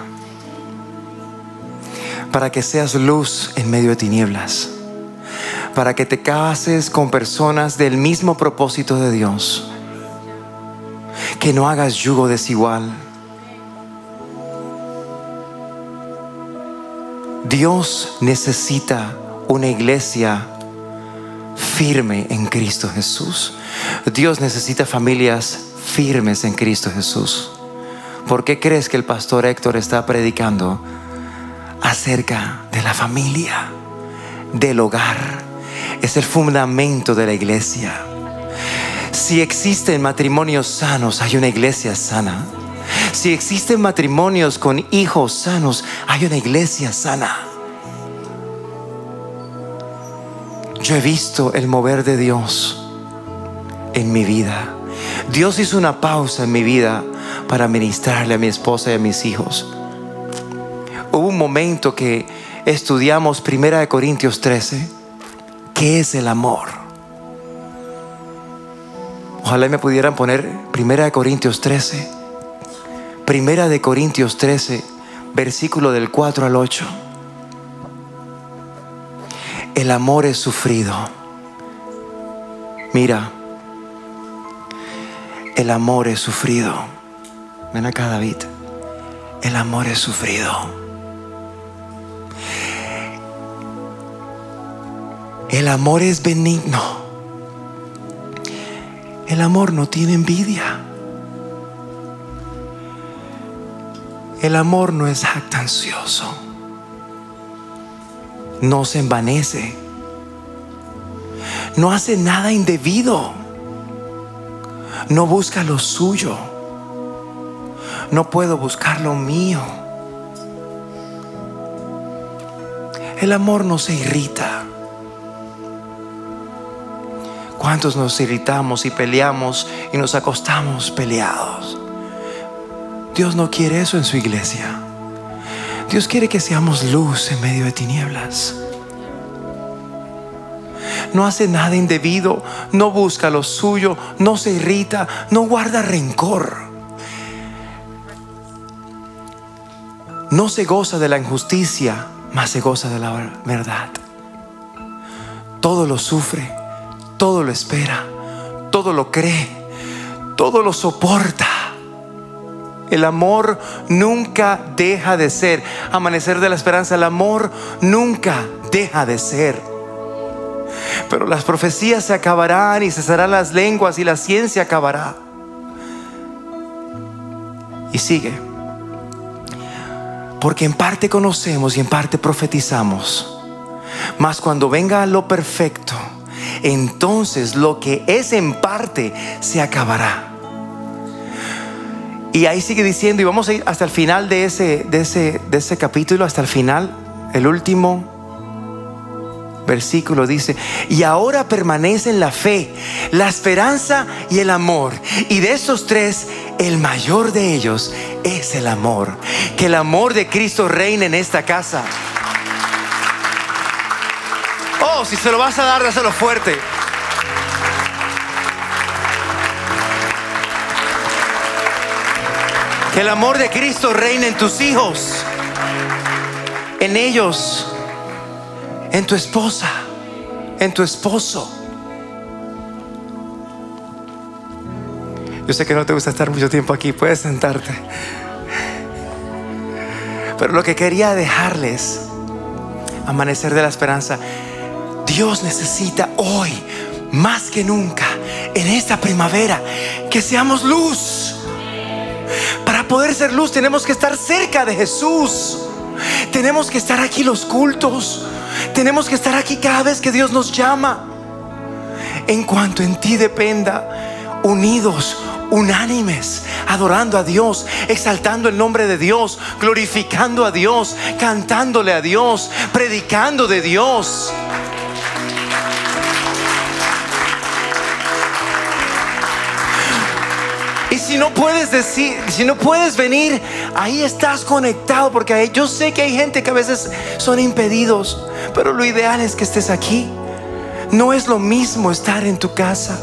para que seas luz en medio de tinieblas, para que te cases con personas del mismo propósito de Dios, que no hagas yugo desigual. Dios necesita una iglesia firme en Cristo Jesús. Dios necesita familias firmes en Cristo Jesús. ¿Por qué crees que el pastor Héctor está predicando acerca de la familia, del hogar? Es el fundamento de la iglesia. Si existen matrimonios sanos, hay una iglesia sana. Si existen matrimonios con hijos sanos, hay una iglesia sana. Yo he visto el mover de Dios en mi vida. Dios hizo una pausa en mi vida para ministrarle a mi esposa y a mis hijos. Hubo un momento que estudiamos 1 Corintios 13. ¿Qué es el amor? Ojalá me pudieran poner 1 Corintios 13. 1 Corintios 13, versículo del 4 al 8. El amor es sufrido. Mira, el amor es sufrido. Ven acá, David. El amor es sufrido. El amor es benigno. El amor no tiene envidia. El amor no es jactancioso. No se envanece. No hace nada indebido. No busca lo suyo. No puedo buscar lo mío. El amor no se irrita. ¿Cuántos nos irritamos y peleamos y nos acostamos peleados? Dios no quiere eso en su iglesia. Dios quiere que seamos luz en medio de tinieblas. No hace nada indebido, no busca lo suyo, no se irrita, no guarda rencor. No se goza de la injusticia, mas se goza de la verdad. Todo lo sufre, todo lo espera, todo lo cree, todo lo soporta. El amor nunca deja de ser. Amanecer de la esperanza, el amor nunca deja de ser. Pero las profecías se acabarán y cesarán las lenguas y la ciencia acabará. Y sigue. Porque en parte conocemos y en parte profetizamos. Mas cuando venga lo perfecto, entonces lo que es en parte se acabará. Y ahí sigue diciendo, y vamos a ir hasta el final de ese capítulo, hasta el final, el último versículo dice: y ahora permanecen la fe, la esperanza y el amor. Y de estos tres, el mayor de ellos es el amor. Que el amor de Cristo reine en esta casa. Oh, si se lo vas a dar, dáselo fuerte. Que el amor de Cristo reine en tus hijos, en ellos, en tu esposa, en tu esposo. Yo sé que no te gusta estar mucho tiempo aquí, puedes sentarte. Pero lo que quería dejarles, amanecer de la esperanza, Dios necesita hoy, más que nunca, en esta primavera, que seamos luz. Para poder ser luz tenemos que estar cerca de Jesús. Tenemos que estar aquí los cultos. Tenemos que estar aquí cada vez que Dios nos llama. En cuanto en ti dependa, unidos, unánimes, adorando a Dios, exaltando el nombre de Dios, glorificando a Dios, cantándole a Dios, predicando de Dios. Y si no puedes decir, si no puedes venir, ahí estás conectado, porque yo sé que hay gente que a veces son impedidos, pero lo ideal es que estés aquí. No es lo mismo estar en tu casa.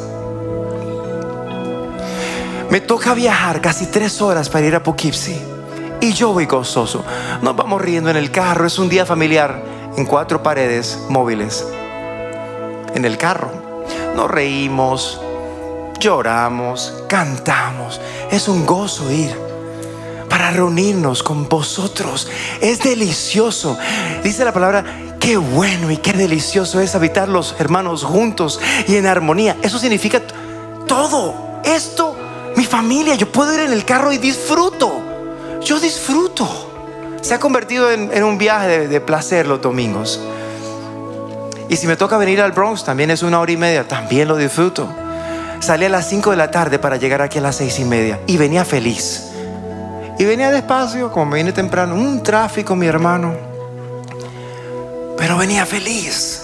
Me toca viajar casi 3 horas para ir a Poughkeepsie y yo voy gozoso. Nos vamos riendo en el carro. Es un día familiar en 4 paredes móviles. En el carro nos reímos, lloramos, cantamos. Es un gozo ir para reunirnos con vosotros. Es delicioso. Dice la palabra: qué bueno y qué delicioso es habitar los hermanos juntos y en armonía. Eso significa todo esto. Mi familia, yo puedo ir en el carro y disfruto. Yo disfruto. Se ha convertido en un viaje de placer los domingos. Y si me toca venir al Bronx, también es 1 hora y media, también lo disfruto. Salí a las 5 de la tarde para llegar aquí a las 6:30 y venía feliz. Y venía despacio, como me vine temprano, un tráfico, mi hermano, pero venía feliz.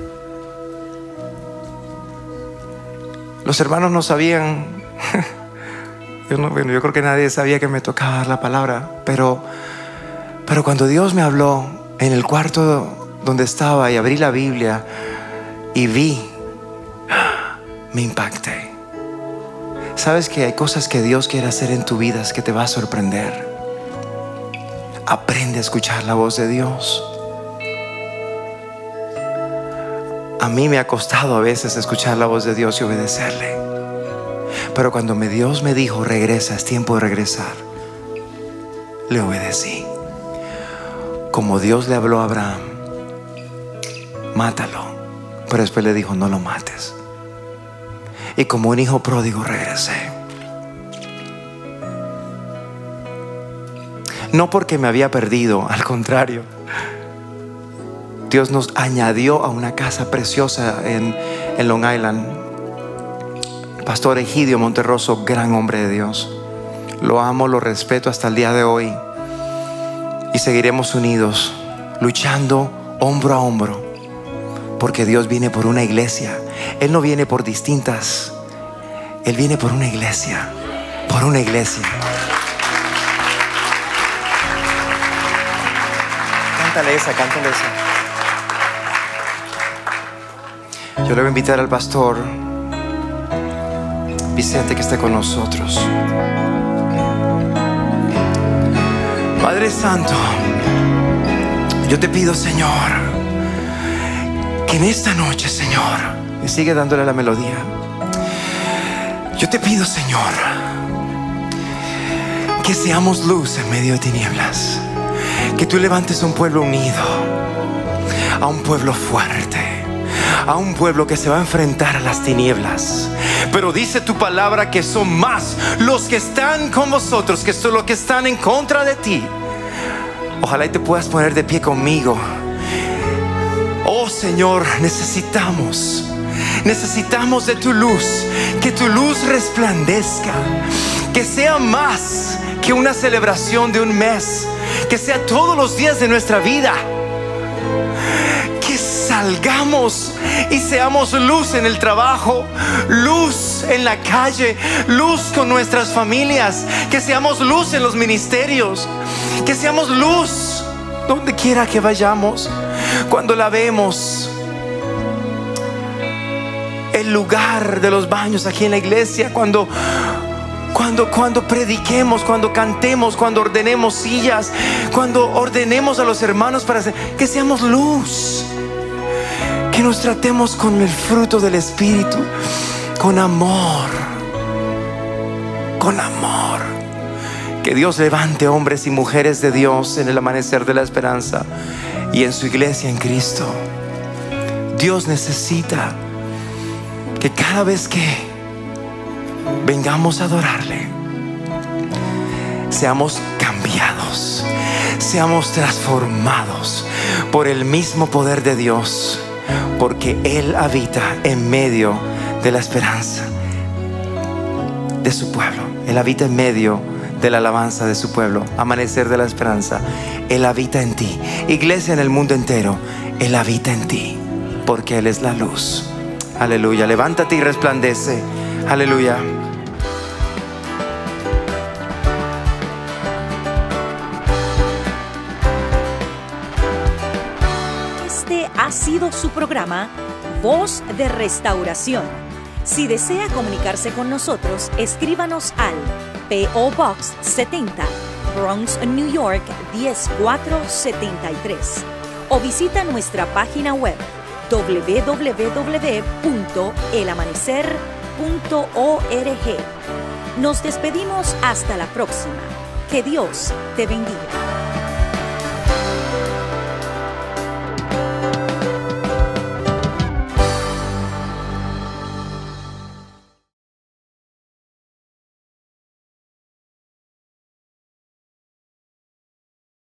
Los hermanos no sabían, yo creo que nadie sabía que me tocaba dar la palabra, pero cuando Dios me habló en el cuarto donde estaba y abrí la Biblia y vi, me impacté. Sabes que hay cosas que Dios quiere hacer en tu vida que te va a sorprender. Aprende a escuchar la voz de Dios. A mí me ha costado a veces escuchar la voz de Dios y obedecerle, pero cuando Dios me dijo regresa, es tiempo de regresar, le obedecí. Como Dios le habló a Abraham, mátalo, pero después le dijo no lo mates. Y como un hijo pródigo regresé. No porque me había perdido, al contrario, Dios nos añadió a una casa preciosa en Long Island. Pastor Egidio Monterroso, gran hombre de Dios, lo amo, lo respeto hasta el día de hoy, y seguiremos unidos, luchando hombro a hombro, porque Dios viene por una iglesia. Él no viene por distintas, Él viene por una iglesia, por una iglesia. Cántale esa, cántale esa. Yo le voy a invitar al pastor Vicente que esté con nosotros. Padre Santo, yo te pido, Señor, que en esta noche, Señor, me sigue dándole la melodía. Yo te pido, Señor, que seamos luz en medio de tinieblas, que tú levantes a un pueblo unido, a un pueblo fuerte, a un pueblo que se va a enfrentar a las tinieblas. Pero dice tu palabra que son más los que están con vosotros que son los que están en contra de ti. Ojalá y te puedas poner de pie conmigo. Oh Señor, necesitamos de tu luz, que tu luz resplandezca, que sea más que una celebración de un mes, que sea todos los días de nuestra vida, que salgamos y seamos luz en el trabajo, luz en la calle, luz con nuestras familias, que seamos luz en los ministerios, que seamos luz donde quiera que vayamos. Cuando lavemos el lugar de los baños aquí en la iglesia, cuando prediquemos, cuando cantemos, cuando ordenemos sillas, cuando ordenemos a los hermanos para hacer, que seamos luz, que nos tratemos con el fruto del Espíritu, con amor, con amor. Que Dios levante hombres y mujeres de Dios en el amanecer de la esperanza y en su iglesia en Cristo. Dios necesita que cada vez que vengamos a adorarle, seamos cambiados, seamos transformados por el mismo poder de Dios, porque Él habita en medio de la esperanza de su pueblo. Él habita en medio de la alabanza de su pueblo. Amanecer de la esperanza, Él habita en ti. Iglesia en el mundo entero, Él habita en ti, porque Él es la luz. Aleluya. Levántate y resplandece. Aleluya. Este ha sido su programa Voz de Restauración. Si desea comunicarse con nosotros, escríbanos al P.O. Box 70, Bronx, New York 10473, o visita nuestra página web www.elamanecer.org. Nos despedimos hasta la próxima. Que Dios te bendiga.